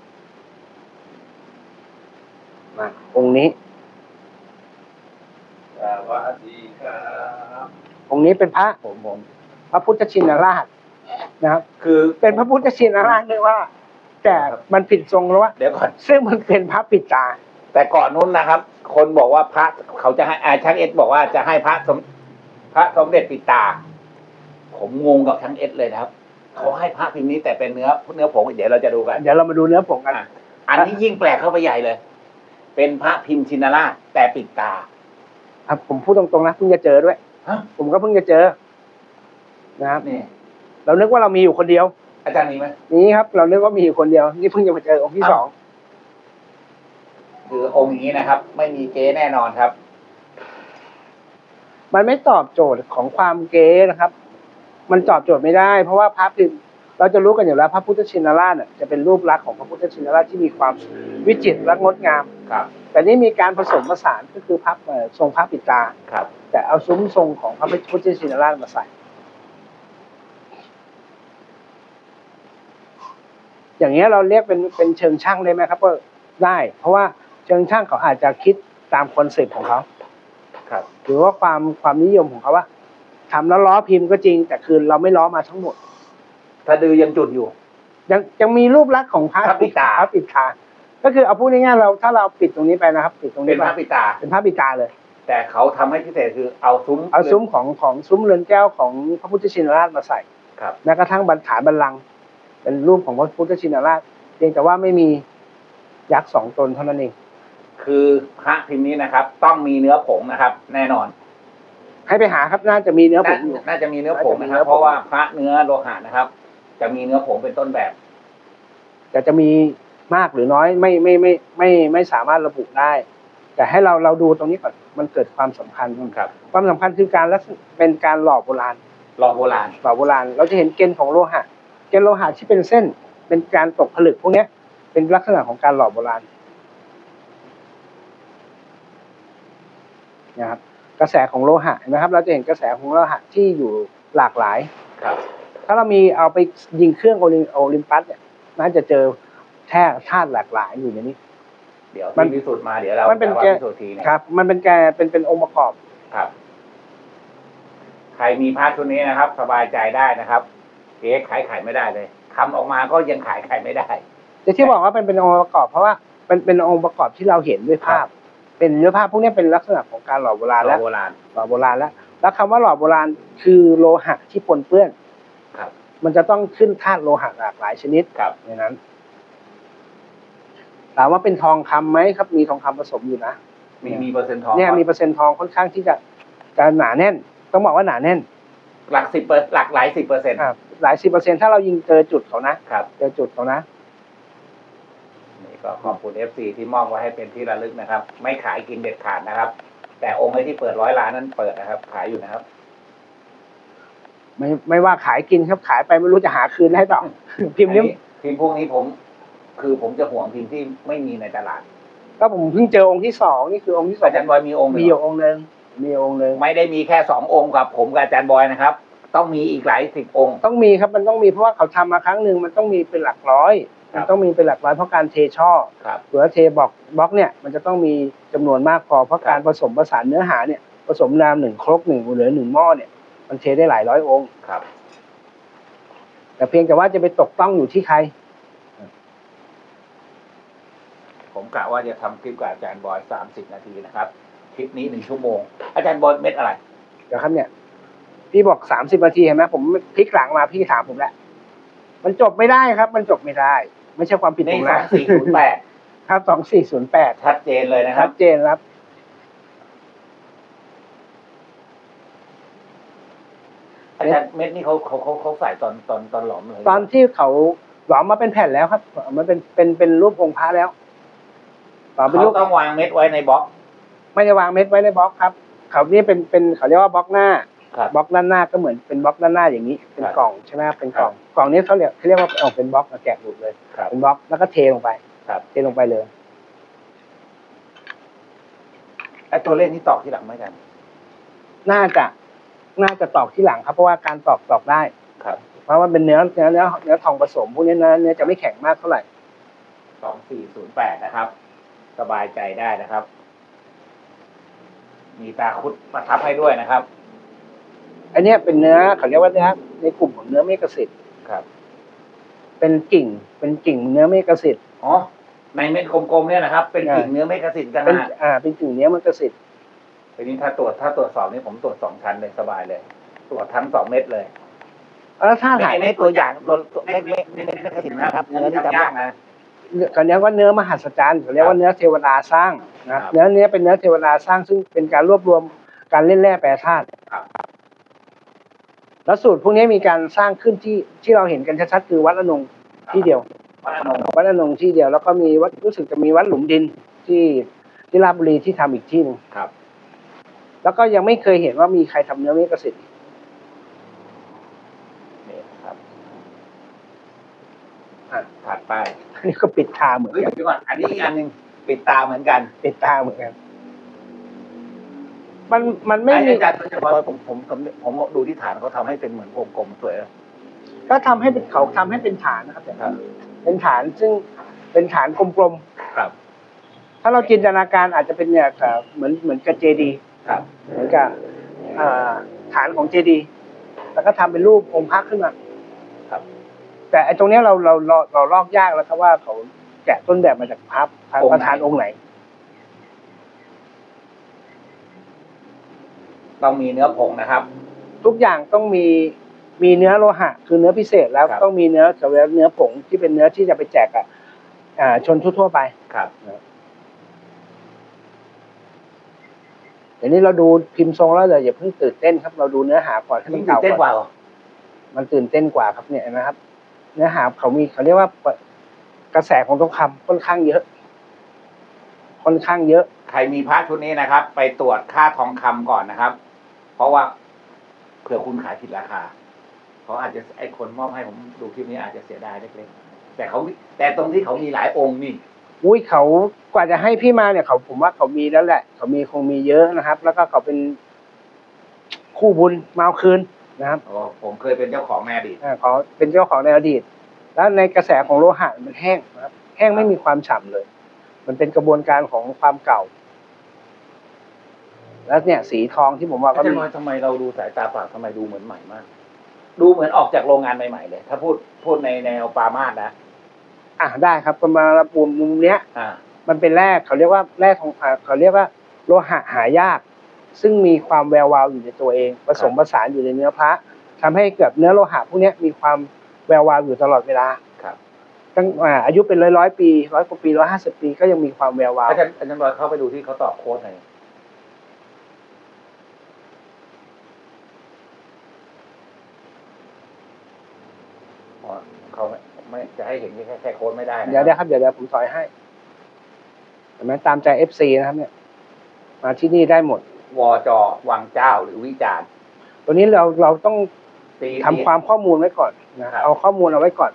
มาองค์นี้สวัสดีครับองค์นี้เป็นพระพระพุทธชินราชนะครับคือเป็นพระพุทธชินราชด้วยว่าแต่มันผิดทรงแล้วว่าเดี๋ยวก่อนซึ่งมันเป็นพระปิดตาแต่ก่อนนู้นนะครับคนบอกว่าพระเขาจะให้ช่างเอสบอกว่าจะให้พระสมเด็จปิดตาผมงงกับช่างเอสเลยนะครับเขาให้พระพิมพ์นี้แต่เป็นเนื้อผงเดี๋ยวเราจะดูกันเดี๋ยวเรามาดูเนื้อผงกันอันนี้ยิ่งแปลกเข้าไปใหญ่เลยเป็นพระพิมพ์ชินราชแต่ปิดตาครับผมพูดตรงๆนะเพิ่งจะเจอด้วยผมก็เพิ่งจะเจอนะครับนี่เรานึกว่าเรามีอยู่คนเดียวอาจารย์มีไหมมีครับเรานึกว่ามีอยู่คนเดียวนี่เพิ่งจะมาเจอองค์ที่2 คือองค์นี้นะครับไม่มีเก๊แน่นอนครับมันไม่ตอบโจทย์ของความเก๊นะครับมันตอบโจทย์ไม่ได้เพราะว่าพระพิมพ์เราจะรู้กันอยู่แล้วพระพุทธชินราชจะเป็นรูปลักษณ์ของพระพุทธชินราชที่มีความวิจิตรและงดงามครับแต่นี่มีการผสมผสานก็คือพระทรงพระปิดตาครับแต่เอาซุ้มทรงของพระพุทธชินราชมาใส่อย่างเงี้ยเราเรียกเป็นเชิงช่างได้ไหมครับก็ได้เพราะว่าเชิงช่างเขาอาจจะคิดตามคอนเซ็ปต์ของเขาครับหรือว่าความนิยมของเขาว่าทำแล้วล้อพิมพ์ก็จริงแต่คือเราไม่ล้อมาทั้งหมดถ้าดูยังจุดอยู่ยังมีรูปลักษณ์ของพระปิดตาก็คือเอาพูดง่ายๆเราถ้าเราปิดตรงนี้ไปนะครับปิดตรงนี้เป็นพระปิดตาเป็นพระปิดตาเลยแต่เขาทำให้พิเศษคือเอาซุ้มของซุ้มเรือนแก้วของพระพุทธชินราชมาใส่ครับแม้กระทั่งบรรฐานบัลลังก์เป็นรูปของพระพุทธชินราชเพียงแต่ว่าไม่มียักษ์2 ตนเท่านั้นเองคือพระพิมพ์นี้นะครับต้องมีเนื้อผงนะครับแน่นอนให้ไปหาครับน่าจะมีเนื้อผงน่าจะมีเนื้อผงนะครับเพราะว่าพระเนื้อโลหะนะครับจะมีเนื้อผงเป็นต้นแบบแต่จะมีมากหรือน้อยไม่สามารถระบุได้แต่ให้เราดูตรงนี้ก่อนมันเกิดความสำคัญครับความสำคัญคือเป็นการหล่อโบราณเราจะเห็นเกณฑ์ของโลหะเกณฑ์โลหะที่เป็นเส้นเป็นการตกผลึกพวกนี้เป็นลักษณะของการหล่อโบราณนะครับกระแสของโลหะนะครับเราจะเห็นกระแสของโลหะที่อยู่หลากหลายครับถ้าเรามีเอาไปยิงเครื่องโอลิมปัสเนี่ยน่าจะเจอแท่ธาตุหลากหลายอยู่ในนี้เดี๋ยวมันพิสูจน์มาเดี๋ยวเรามันเป็นแกครับมันเป็นองค์ประกอบครับใครมีพระชุดนี้นะครับสบายใจได้นะครับเก๊ขายไม่ได้เลยทำออกมาก็ยังขายไม่ได้แต่ที่บอกว่าเป็นองค์ประกอบเพราะว่าเป็นองค์ประกอบที่เราเห็นด้วยภาพเป็นเนื้อผ้าพวกนี้เป็นลักษณะของการหล่อโบราณหล่แล้อวโบราณหล่อโบราณแล้วคำว่าหล่อโบราณคือโลหะที่ปนเปื้อนครับมันจะต้องขึ้นธาตุโลหะหลากหลายชนิดครับในนั้นถามว่าเป็นทองคำไหมครับ มีทองคำผสมอยู่นะมีเปอร์เซ็นต์ทองเนี่ยมีเปอร์เซ็นต์ทองค่อนข้างที่จะหนาแน่น ต้องบอกว่าหนาแน่นหลักหลาย10% หลาย10%ถ้าเรายิงเจอจุดเขานะครับ เจอจุดเขานะนี่ก็ขอบคุณ FC ที่มอบไว้ให้เป็นที่ระลึกนะครับ ไม่ขายกินเด็ดขาดนะครับ แต่องค์ไอ้ที่เปิด100 ล้านนั้นเปิดนะครับ ขายอยู่นะครับไม่ว่าขายกินครับขายไปไม่รู้จะหาคืนได้ต่อ พิมพ์นี้พิมพ์พวกนี้ผมจะห่วงพิมพ์ที่ไม่มีในตลาดก็ผมเพิ่งเจอองค์ที่2นี่คือองค์ที่2 อาจารย์บอยมีองค์หนึ่งมีอยู่องค์นึงไม่ได้มีแค่2 องค์กับผมกับอาจารย์บอยนะครับ ต้องมีอีกหลาย10 องค์ต้องมีครับมันต้องมีเพราะว่าเขาทำมาครั้งหนึ่งมันต้องมีเป็นหลักร้อยครับมันต้องมีเป็นหลักร้อยเพราะการเทช่อครับหรือว่าเทบล็อกเนี่ยมันจะต้องมีจำนวนมากพอเพราะการผสมผสานเนื้อหาเนี่ยผสมน้ำ1 ครก1เหลือ1หม้อเนี่ยมันเทได้หลายร้อยองค์ครับแต่เพียงแต่ว่าจะไปตกต้องอยู่ที่ใครผมกะว่าจะทำคลิปกับอาจารย์บอย30 นาทีนะครับคลิปนี้1 ชั่วโมงอาจารย์บอยเม็ดอะไรเดี๋ยวครับเนี่ยพี่บอก30 นาทีเห็นไหมผมพลิกหลังมาพี่ถามผมแล้วมันจบไม่ได้ครับ มันจบไม่ได้ ไม่ใช่ความผิดในผมนะ 2408 ครับ2408 ชัดเจนเลยนะคชัรับดเจนครับอาจารย์เม็ดนี่เขาใส่ตอนหลอมเลยตอนที่เขาหลอมมาเป็นแผ่นแล้วครับมันเป็นรูปองค์พระแล้วหลอมเป็นเขารูปต้องวางเม็ดไว้ในบล็อกไม่ได้วางเม็ดไว้ในบล็อกครับเขานี่เป็นเขาเรียกว่าบล็อกหน้าครับบล็อกด้านหน้าก็เหมือนเป็นบล็อกด้านหน้าอย่างนี้เป็นครับกล่องใช่ไหมครับเป็นกล่องครับกล่องนี้เขาเรียกว่าออกเป็นบล็อกแกะหลุดเลยครับเป็นบล็อกแล้วก็เทลงไปครับเทลงไปเลยไอ้ตัวเลขนี้ตอกที่หลังไหมอาจารย์ น่น่าจะตอกที่หลังครับเพราะว่าการตอกได้ครับเพราะว่าเป็นเนื้อทองผสมพวกนี้เนื้อจะไม่แข็งมากเท่าไหร่ 2408นะครับ สบายใจได้นะครับ มีตาคุดประทับให้ด้วยนะครับอันเนี้ยเป็นเนื้อเขาเรียกว่าเนื้อในกลุ่มของเนื้อเมฆสิทธิ์ครับเป็นกิ่งเนื้อเมฆสิทธิ์อ๋อในเม็ดกลมๆเนี่ยนะครับ เป็นกิ่งเนื้อเมฆสิทธิ์กันเป็นนะเป็นกิ่งเนื้อเมฆสิทธิ์ทีนี้ถ้าตรวจสอบนี่ผมตรวจ2 ชั้นเลยสบายเลย ตรวจทั้ง2 เม็ดเลยแล้วถ้าหายในตัวอย่างตัวเล็กๆเม็ดเมฆสิทธิ์นะครับเนื้อที่จำยากนะเขาเรียกว่าเนื้อมหัศจรรย์เขาเรียกว่าเนื้อเทวดาสร้างครันะบเนื้อนี้เป็นเนื้อเทวดาสร้างซึ่งเป็นการรวบรวมการเล่นแร่แปรธาตุครับแล้วสูตรพวกนี้มีการสร้างขึ้นที่เราเห็นกันชัดๆคือวัดอนงที่เดียว วัดอนงที่เดียวแล้วก็มีวัดรู้สึกจะมีวัดหลุมดินที่ราชบุรีที่ทำอีกที่หนึงครับแล้วก็ยังไม่เคยเห็นว่ามีใครทำเนื้อเมฆสิทธิ์นี่ครับถัดไปไปอันนี้ก็ปิดตาเหมือนเฮ้ยกันเดี๋ยวก่อนอันนี้อีกอันหนึ่งปิดตาเหมือนกันปิดตาเหมือนกัน มันไม่มีอาจารย์ผมดูที่ฐานเขาทำให้เป็นเหมือนวงกลมสวยนะก็ทำให้เป็นเขาทำให้เป็นฐานนะครับครับเป็นฐานซึ่งเป็นฐานกลมครับๆถ้าเราจินตนาการอาจจะเป็นเนี่ยครับเหมือนกับเจดีย์ครับเหมือนกับฐานของเจดีย์แล้วก็ทำเป็นรูปองค์พระขึ้นมาครับแต่ไอ้ตรงเนี้ยเราลอกยากแล้วครับว่าเขาแกะต้นแบบมาจากพระประธานองค์ไหนต้องมีเนื้อผงนะครับทุกอย่างต้องมีเนื้อโลหะคือเนื้อพิเศษแล้วครับต้องมีเนื้อผงที่เป็นเนื้อที่จะไปแจกกับชนทั่วๆไปครับเดี๋ยวนี้เราดูพิมพ์ทรงแล้วอย่าเพิ่งตื่นเต้นครับ เราดูเนื้อหาก่อนให้นี่มันตื่เก่านเต้นกก่ว่าอนเหรอมันตื่นเต้นกว่าครับเนี่ยนะครับ เนื้อหาเขาเรียกว่ากระแสของทองคำค่อนข้างเยอะใครมีพระชุดนี้นะครับ ไปตรวจค่าทองคำก่อนนะครับ เพราะว่าเผื่อคุณขายผิดราคาเขาอาจจะไอ้คนมอบให้ผมดูคลิปนี้อาจจะเสียดายเล็กๆแต่ตรงที่เขามีหลายองค์นี่อุ้ยเขากว่าจะให้พี่มาเนี่ยผมว่าเขามีแล้วแหละเขาคงมีเยอะนะครับ แล้วก็เขาเป็นคู่บุญมาเอาคืนนะครับโอ้ผมเคยเป็นเจ้าของแม่ดีเขาเป็นเจ้าของในอดีต แล้วในกระแสของโลหะมันแห้งนะครับ แห้งไม่มีความฉ่ำเลย มันเป็นกระบวนการของความเก่า แล้วเนี่ยสีทองที่ผมว่าก็อาจารมีย์บอยทำไมเราดูสายตาเปล่าทำไมดูเหมือนใหม่มาก ดูเหมือนออกจากโรงงานใหม่ๆเลย ถ้าพูดในแนวปรามาสนะได้ครับประมาณระบุมุมเนี้ยอ่ามันเป็นแร่เขาเรียกว่าแร่ทองเขาเรียกว่าโลหะหายาก ซึ่งมีความแวววาวอยู่ในตัวเองผสมผสานอยู่ในเนื้อพระทำให้เกิดเนื้อโลหะพวกนี้มีความแวววาวอยู่ตลอดเวลาครับตั้งอายุเป็นร้อยปี100 กว่าปี150 ปีก็ยังมีความแวววาวอาจารย์บอยเข้าไปดูที่เขาตอบโค้ดหน่อยเขาไม่จะให้เห็นแค่โค้ดไม่ได้เดี๋ยวครับเดี๋ยวผมสอยให้เห็นไหมตามใจ FC นะครับเนี่ยมาที่นี่ได้หมดวจวังเจ้าหรือวิจารณ์ตัวนี้เราต้องทำความข้อมูลไว้ก่อนนะเอาข้อมูลเอาไว้ก่อน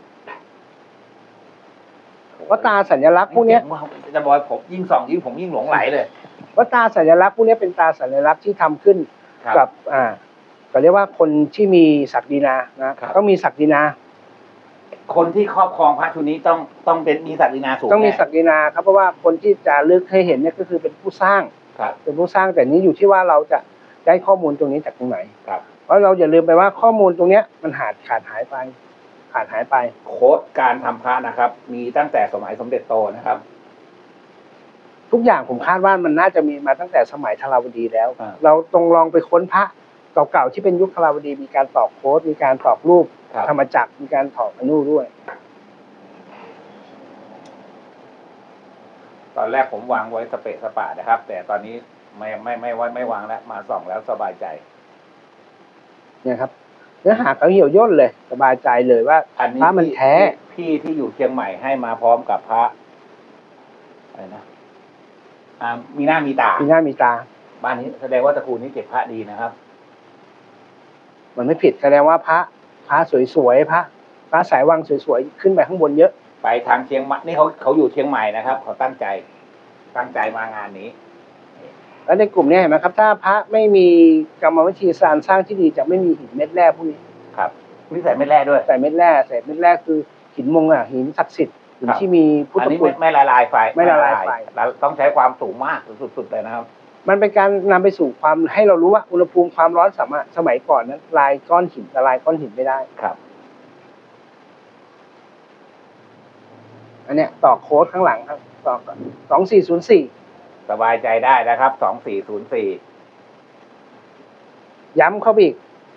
ว่าตาสัญลักษณ์พวกนี้จะบอกผมยิ่งส่องยิ่งผมยิ่งหลงไหลเลยว่าตาสัญลักษณ์พวกนี้เป็นตาสัญลักษณ์ที่ทำขึ้นกับก็เรียกว่าคนที่มีศักดินานะต้องมีศักดินาคนที่ครอบครองพระชุดนี้ต้องเป็นมีศักดินาสูงต้องมีศักดินาครับเพราะว่าคนที่จะลึกให้เห็นเนี่ยก็คือเป็นผู้สร้างเป็นผู้สร้างแต่นี้อยู่ที่ว่าเราจะได้ข้อมูลตรงนี้จากตรงไหนเพราะเราอย่าลืมไปว่าข้อมูลตรงเนี้ยมันขาดหายไปโค้ดการทำพระนะครับมีตั้งแต่สมัยสมเด็จโตนะครับทุกอย่างผมคาดว่ามันน่าจะมีมาตั้งแต่สมัยธาราวดีแล้วเราต้องลองไปค้นพระเก่าๆที่เป็นยุคธาราวดีมีการตอกโค้ดมีการตอกรูปธรรมจักรมีการตอกอนุด้วยตอนแรกผมวางไว้สเปะสปะนะครับแต่ตอนนี้ไม่วางแล้วมาส่องแล้วสบายใจเนี่ยครับเนื้อหาเขาเหี่ยวย่นเลยสบายใจเลยว่าพระมันแท้พี่ที่อยู่เชียงใหม่ให้มาพร้อมกับพระอะไรนะมีหน้ามีตาบ้านนี้แสดงว่าตระกูลนี้เก็บพระดีนะครับมันไม่ผิดแสดงว่าพระสวยๆพระสายวังสวยๆขึ้นไปข้างบนเยอะไปทางเชียงใหม่นี่เขาอยู่เชียงใหม่นะครับเขาตั้งใจมางานนี้แล้วในกลุ่มนี้เห็นไหมครับถ้าพระไม่มีกรรมวิธีสร้างที่ดีจะไม่มีหินเม็ดแร่พวกนี้ครับนี่ใส่เม็ดแร่ด้วยใส่เม็ดแร่คือหินมงหินศักดิ์สิทธิ์หินที่มีพุทธคุณไม่ละลายไฟไม่ละลายไฟเราต้องใช้ความสูงมากสุดๆเลยนะครับมันเป็นการนำไปสู่ความให้เรารู้ว่าอุณหภูมิความร้อนสมัยก่อนนั้นละลายก้อนหินไม่ได้ครับอันเนี้ยต่อโค้ดข้างหลังครับต่อ2404 สบายใจได้นะครับ2404 ย้ำเข้าไปอีก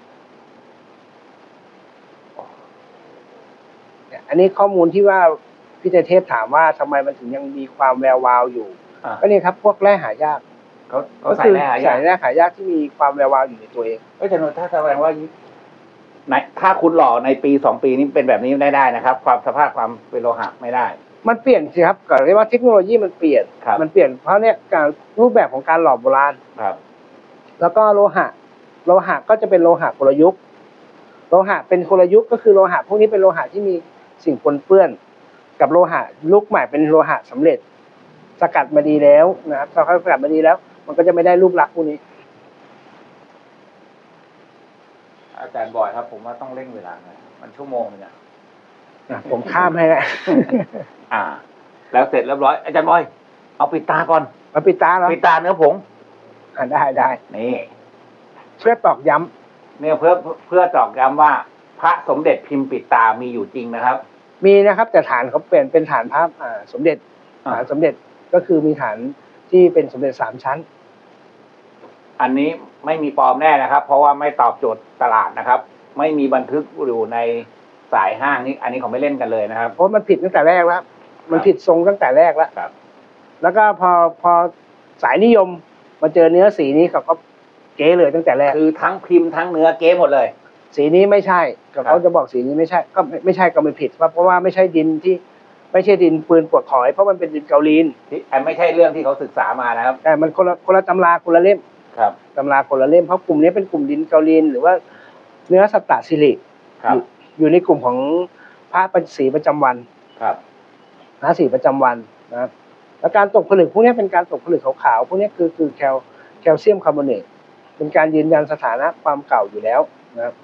อันนี้ข้อมูลที่ว่าพี่เทพถามว่าทำไมมันถึงยังมีความแวววาวอยู่ก็นี่ครับพวกแร่หายากเขาใส่แร่หายากที่มีความแวววาวอยู่ในตัวเองก็จะนถ้าแสดงว่าถ้าคุณหล่อในปี2 ปีนี้เป็นแบบนี้ไม่ได้นะครับความสภาพความเป็นโลหะไม่ได้มันเปลี่ยนสิครับก็เรียกว่าเทคโนโลยีมันเปลี่ยนเพราะเนี่ยการรูปแบบของการหล่อโบราณแล้วก็โลหะก็จะเป็นโลหะกลยุทธ์โลหะเป็นกลยุทธ์ก็คือโลหะพวกนี้เป็นโลหะที่มีสิ่งปนเปื้อนกับโลหะลุกใหม่เป็นโลหะสำเร็จสกัดมาดีแล้วนะครับพอเขาสกัดมาดีแล้วมันก็จะไม่ได้รูปลักษณ์พวกนี้อาจารย์บอยครับผมว่าต้องเร่งเวลานะมันชั่วโมงนึงผมข้ามให้แล้วแล้วเสร็จเรียบร้อยอาจารย์บอยเอาปิดตาก่อนมาปิดตาเหรอปิดตาเนื้อผงได้นี่เพื่อตอกย้ำเนี่ยเพื่อตอกย้ำว่าพระสมเด็จพิมพ์ปิดตามีอยู่จริงนะครับมีนะครับแต่ฐานเขาเป็นฐานพระสมเด็จฐานสมเด็จก็คือมีฐานที่เป็นสมเด็จ3 ชั้นอันนี้ไม่มีปลอมแน่นะครับเพราะว่าไม่ตอบโจทย์ตลาดนะครับไม่มีบันทึกอยู่ในสายห้างนี้อันนี้เขาไม่เล่นกันเลยนะครับเพราะมันผิดตั้งแต่แรกแล้วมันผิดทรงตั้งแต่แรกแล้วแล้วก็พอสายนิยมมาเจอเนื้อสีนี้เขาก็เก๋เลยตั้งแต่แรกคือทั้งพิมพ์ทั้งเนื้อเก๋หมดเลยสีนี้ไม่ใช่เขาจะบอกสีนี้ไม่ใช่ก็ไม่ใช่ก็ไม่ผิดเพราะว่าไม่ใช่ดินที่ไม่ใช่ดินปืนปวดถอยเพราะมันเป็นดินเกาลีนไม่ใช่เรื่องที่เขาศึกษามานะครับแต่มันคนละตำราคนละเล่มตำราคนละเล่มเพราะกลุ่มนี้เป็นกลุ่มดินเกาลีนหรือว่าเนื้อสัตตสิริอยู่ในกลุ่มของพระสีประจำวันพระสีประจำวันนะครับแล้วการตกผลึกพวกนี้เป็นการตกผลึกขาวๆพวกนี้คือแคลเซียมคาร์บอเนตเป็นการยืนยันสถานะความเก่าอยู่แล้วนะครับ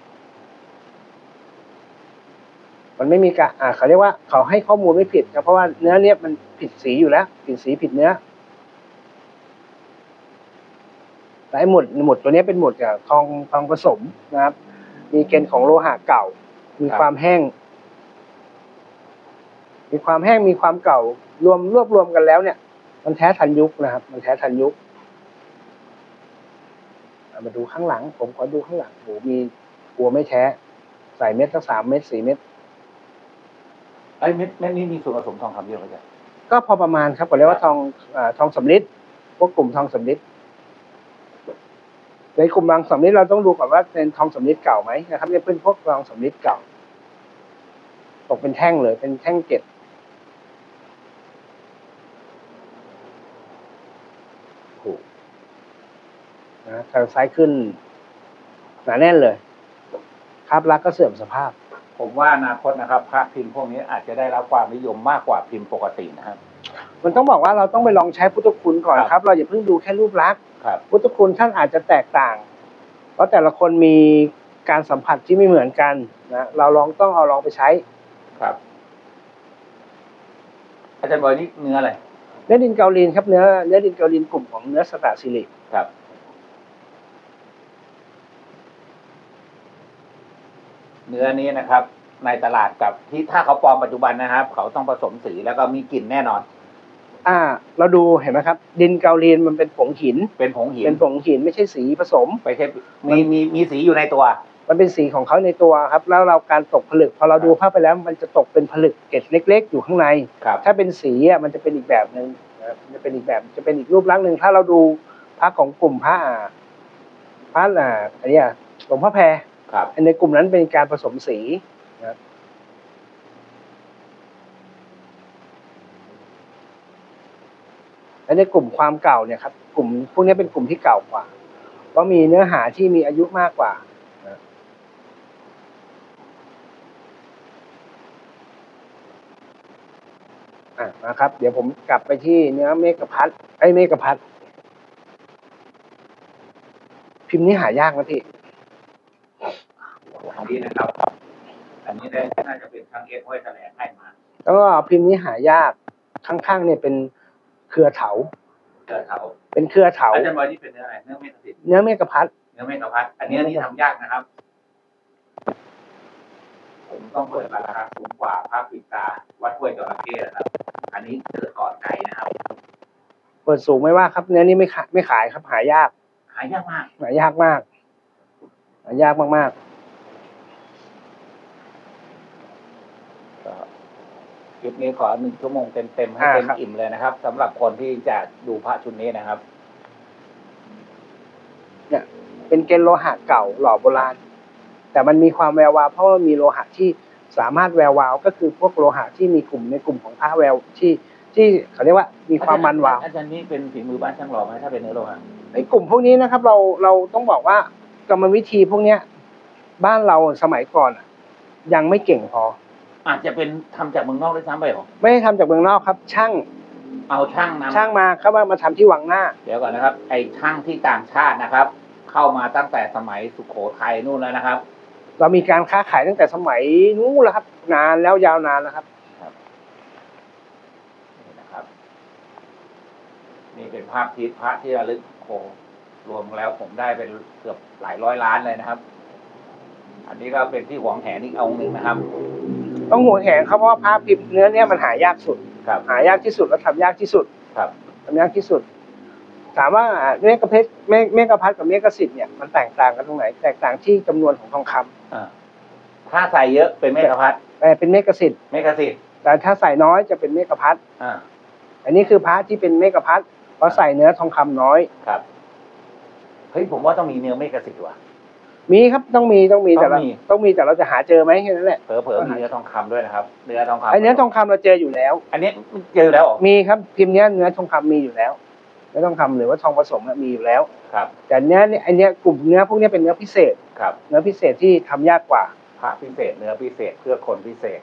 มันไม่มีการเขาเรียกว่าเขาให้ข้อมูลไม่ผิดครับเพราะว่าเนื้อเนี้ยมันผิดสีอยู่แล้วผิดสีผิดเนื้อและหมุดตัวนี้เป็นหมุดจากทองผสมนะครับมีเกณฑ์ของโลหะเก่ามีความแห้งมีความเก่ารวบรวมกันแล้วเนี่ยมันแท้ทันยุคนะครับ มันแท้ทันยุคมาดูข้างหลังผมขอดูข้างหลังโหมีกลัวไม่แท้ใส่เม็ดสัก3 เม็ด 4 เม็ดไอ้เม็ดนี้มีส่วนผสมทองคำเยอะไหมจ๊ะก็พอประมาณครับผมเรียกว่าทองสำริดพวกกลุ่มทองสำริดในกลุ่มทองสำริดเราต้องดูก่อนว่าเป็นทองสำริดเก่าไหมนะครับเนี่ยเป็นพวกทองสำริดเก่าตกเป็นแท่งเลยเป็นแท่งเกล็ดนะทางซ้ายขึ้นหนาแน่นเลยภาพลักษณ์ก็เสื่อมสภาพผมว่าอนาคตนะครับพระพิมพ์พวกนี้อาจจะได้รับความนิยมมากกว่าพิมพ์ปกตินะครับมันต้องบอกว่าเราต้องไปลองใช้พุทธคุณก่อนครับเราอย่าเพิ่งดูแค่รูปลักษณ์พุทธคุณท่านอาจจะแตกต่างเพราะแต่ละคนมีการสัมผัสที่ไม่เหมือนกันนะเราต้องเอาลองไปใช้ครับอาจารย์บอยนี่เนื้ออะไรเนื้อดินเกาลีนครับเนื้อดินเกาลีนกลุ่มของเนื้อสตาซิลิครับเนื้อนี้นะครับในตลาดกับที่ถ้าเขาปลอมปัจจุบันนะครับเขาต้องผสมสีแล้วก็มีกลิ่นแน่นอนเราดูเห็นไหมครับดินเกาลีนมันเป็นผงหินเป็นผงหินไม่ใช่สีผสมไม่ใช่มีสีอยู่ในตัวมันเป็นสีของเขาในตัวครับแล้วเราการตกผลึกพอเราดูภาพไปแล้วมันจะตกเป็นผลึกเกล็ดเล็กๆอยู่ข้างในถ้าเป็นสีมันจะเป็นอีกแบบนึงมันจะเป็นอีกแบบจะเป็นอีกรูปลักษณ์นึงถ้าเราดูพระของกลุ่มพระอันนี้หลวงพ่อแพรในกลุ่มนั้นเป็นการผสมสีนะครับและในกลุ่มความเก่าเนี่ยครับกลุ่มพวกนี้เป็นกลุ่มที่เก่ากว่าเพราะมีเนื้อหาที่มีอายุมากกว่านะครับเดี๋ยวผมกลับไปที่เนื้อเมฆพัทพิมพ์นี้หายากนะพี่อันนี้นะครับอันนี้น่าจะเป็นทางห้วยแถลงให้มาแล้วก็พิมพ์นี้หายากข้างๆเนี่ยเป็นเครือเถาเป็นเครือเถาอาจารย์บอยนี่เป็นเนื้ออะไรเนื้อเมฆสิทธิ์เนื้อเมฆพัทอันนี้ทำยากนะครับผมต้องเปิดราคาสูงกว่าพระปิดตาวัดห้วยจระเข้นะครับอันนี้เกิดก่อนไก่นะครับเปิดสูงไม่ว่าครับเนื้อนี้ไม่ขายครับหายากมากหายากมากคลิปนี้ขอ1 ชั่วโมงเต็มให้เต็มอิ่มเลยนะครับสำหรับคนที่จะดูพระชุดนี้นะครับเนี่ยเป็นเกณฑ์โลหะเก่าหล่อโบราณแต่มันมีความแวววาวเพราะว่ามีโลหะที่สามารถแวววาวก็คือพวกโลหะที่มีกลุ่มในกลุ่มของพระแววที่เขาเรียกว่ามีความมันวาวอาจารย์นี้เป็นฝีมือบ้านช่างหล่อไหมถ้าเป็นเนื้อโลหะในกลุ่มพวกนี้นะครับเราต้องบอกว่ากรรมวิธีพวกเนี้ยบ้านเราสมัยก่อนยังไม่เก่งพออาจจะเป็นทำจากเมืองนอกด้วยซ้ำไปหรอไม่ได้ทำจากเมืองนอกครับช่างมาเขามาทำที่วังหน้าเดี๋ยวก่อนนะครับไอ้ช่างที่ต่างชาตินะครับเข้ามาตั้งแต่สมัยสุโขทัยนู่นแล้วนะครับเรามีการค้าขายตั้งแต่สมัยนู้นแล้วครับนานแล้วยาวนานแล้วครับนี่นะครับนี่เป็นภาพพระที่ระลึกรวมแล้วผมได้เป็นเกือบหลายร้อยล้านเลยนะครับอันนี้ก็เป็นที่หวงแหนอีกองค์หนึ่งนะครับต้องหวงแหนครับเพราะว่าพระพิมพ์เนื้อเนี่ยมันหายากสุดหายากที่สุดและทำยากที่สุดทำยากที่สุดถามว่าเมฆพัทกับเมฆสิทธิ์เนี่ยมันแตกต่างกันตรงไหนแตกต่างที่จำนวนของทองคำถ้าใส่เยอะเป็นเมฆพัทเป็นเมฆสิทธิ์แต่ถ้าใส่น้อยจะเป็นเมฆพัทอันนี้คือพระที่เป็นเมฆพัทเพราะใส่เนื้อทองคำน้อยครับเฮ้ยผมว่าต้องมีเนื้อเมฆสิทธิ์ว่ะมีครับต้องมีแต่เราจะหาเจอไหมแค่นั้นแหละเผลอมีเนื้อทองคำด้วยนะครับเนื้อทองคำเนื้อทองคำเราเจออยู่แล้วอันนี้เจอแล้วมีครับพิมพ์เนื้อทองคำมีอยู่แล้วเนื้อทองคำหรือว่าทองผสมมีอยู่แล้วครับแต่เนี้ยกลุ่มเนื้อพวกนี้เป็นเนื้อพิเศษครับเนื้อพิเศษที่ทำยากกว่าพระพิเศษเนื้อพิเศษเพื่อคนพิเศษ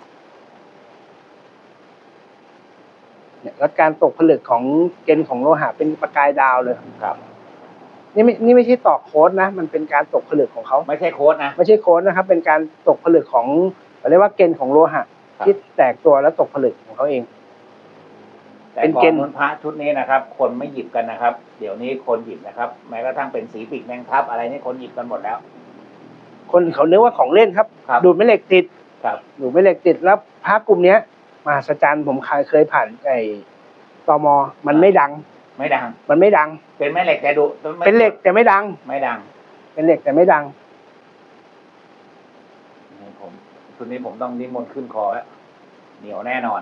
เนี่ยแล้วการตกผลึกของเกณฑ์ของโลหะเป็นประกายดาวเลยครับนี่ไม่ใช่ตอกโค้ดนะมันเป็นการตกผลึกของเขาไม่ใช่โค้ดนะไม่ใช่โค้ดนะครับเป็นการตกผลึกของเรียกว่าเกณฑ์ของโลหะที่แตกตัวแล้วตกผลึกของเขาเองเป็นเกณฑ์พระชุดนี้นะครับคนไม่หยิบกันนะครับเดี๋ยวนี้คนหยิบนะครับแม้กระทั่งเป็นสีปีกแมงทับอะไรนี่คนหยิบกันหมดแล้วคนเขาเรียกว่าของเล่นครับดูดแม่เหล็กติดดูดแม่เหล็กติดแล้วพระกลุ่มเนี้ยมหัศจรรย์ผมเคยผ่านตมมันไม่ดังไม่ดังมันไม่ดังเป็นแม่เหล็กแต่ดูเป็นเหล็กแต่ไม่ดังไม่ดังเป็นเหล็กแต่ไม่ดังนี่ผมชุดนี้ผมต้องนิมนต์ขึ้นคอแล้วเหนียวแน่นอน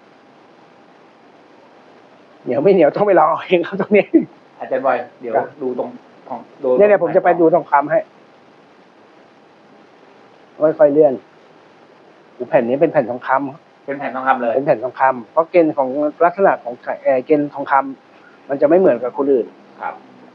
เหนียวไม่เหนียวต้องไปลองเอาเองครับตรงนี้อาจารย์บอยเดี๋ยวดูตรงของดูเนี่ยผมจะไปดูทองคำให้ค่อยๆเลื่อนแผ่นนี้เป็นแผ่นทองคำเป็นแผ่นทองคำเลยเป็นแผ่นทองคำเพราะเกณฑ์ของลักษณะของเกณฑ์ทองคำมันจะไม่เหมือนกับคนอื่นครับ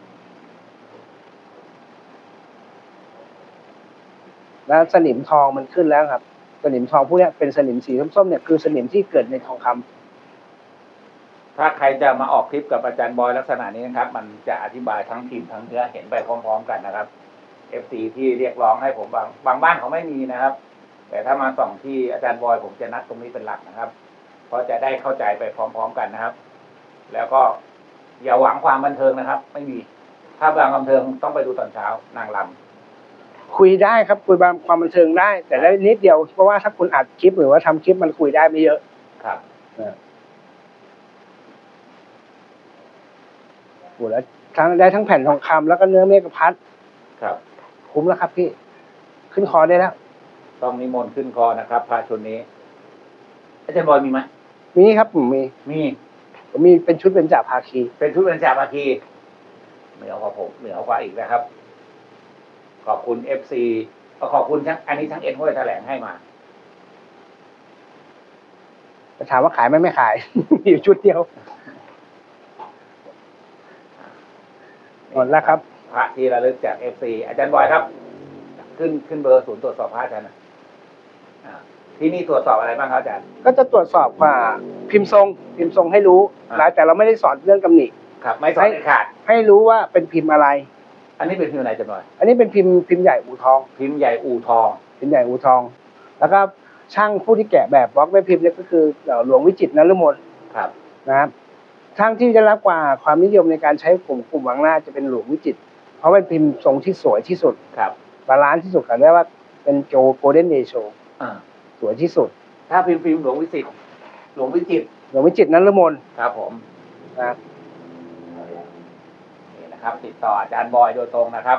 แล้วสนิมทองมันขึ้นแล้วครับสนิมทองพวกนี้เป็นสนิมสีส้มๆเนี่ยคือสนิมที่เกิดในทองคำถ้าใครจะมาออกคลิปกับอาจารย์บอยลักษณะนี้นะครับ มันจะอธิบายทั้งพิมพ์ทั้งเนื้อเห็นไปพร้อมๆกันนะครับ FC ที่เรียกร้องให้ผมบางบ้านเขาไม่มีนะครับ แต่ถ้ามาส่องที่อาจารย์บอยผมจะนัดตรงนี้เป็นหลักนะครับ เพราะจะได้เข้าใจไปพร้อมๆกันนะครับ แล้วก็อย่าหวังความบันเทิงนะครับ ไม่มี ถ้าบางบันเทิงต้องไปดูตอนเช้านางรำคุยได้ครับคุยบางความบันเทิงได้ แต่ได้นิดเดียวเพราะว่าถ้าคุณอัดคลิปหรือว่าทำคลิปมันคุยได้ไม่เยอะครับโอ้แล้วได้ทั้งแผ่นทองคำแล้วก็เนื้อเมฆพัดครับคุ้มแล้วครับพี่ขึ้นคอได้แล้วต้องนิมนต์ขึ้นคอนะครับพระชุดนี้ อาจารย์บอยมีไหมมีครับผมมี ผมมีเป็นชุดเป็นจ่าภาคีเป็นชุดเป็นจาภาคีเหนือกว่าผมเหนือกว่าอีกนะครับ ขอบคุณ FC ขอบคุณทั้งอันนี้ทั้งเอ็นห้วยแถลงให้มาจะถามว่าขายไหมไม่ขาย มีอยู่ชุดเดียวหมดแล้วครับพระที่ระลึกจาก FC อาจารย์บอยครับ ขึ้นเบอร์ศูนย์ตรวจสอบพระอาจารย์นะที่นี่ตรวจสอบอะไรบ้างครับอาจารย์ก็จะตรวจสอบว่าพิมพ์ทรงให้รู้นะแต่เราไม่ได้สอนเรื่องกำหนิครับ ไม่สอนเด็ดขาดให้รู้ว่าเป็นพิมพ์อะไรอันนี้เป็นพิมพ์ไหนอาจารย์บอยอันนี้เป็นพิมพ์ใหญ่อู่ทองพิมพ์ใหญ่อู่ทองพิมพ์ใหญ่อู่ทอง แล้วก็ช่างผู้ที่แกะแบบบล็อกแม่พิมพ์เนี่ยก็คือหลวงวิจิตรนฤมลครับนะครับช่างที่ได้รับความนิยมในการใช้กลุ่มวางหน้าจะเป็นหลวงวิจิตรเพราะเป็นพิมพ์ทรงที่สวยที่สุดครับบาลานซ์ที่สุดกันได้ว่าเป็นโกลเด้นเรโช สวยที่สุดถ้าพิมพ์หลวงวิจิตรหลวงวิจิตรหลวงวิจิตรนฤมลครับผมนะครับนี่นะครับ ติดต่ออาจารย์บอยโดยตรงนะครับ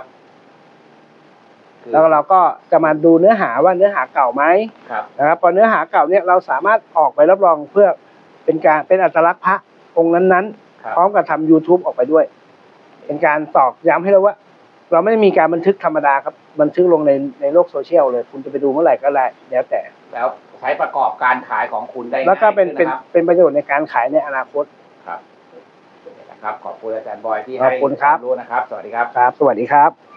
แล้วเราก็จะมาดูเนื้อหาว่าเนื้อหาเก่าไหมครับนะครับพอเนื้อหาเก่าเนี่ยเราสามารถออกไปรับรองเพื่อเป็นอัตลักษณ์พระองค์นั้นๆพร้อมกับทำ YouTube ออกไปด้วย เป็นการตอกย้ำให้เราว่า เราไม่ได้มีการบันทึกธรรมดาครับบันทึกลงในโลกโซเชียลเลยคุณจะไปดูเมื่อไหร่ก็ได้แล้วแต่แล้วใช้ประกอบการขายของคุณได้แล้วก็เป็นง่ายขึ้นะครับประโยชน์ในการขายในอนาคตครับนี่นะครับ ขอบคุณอาจารย์บอยที่ขอบคุณครับรู้นะครับ สวัสดีครับครับ สวัสดีครับ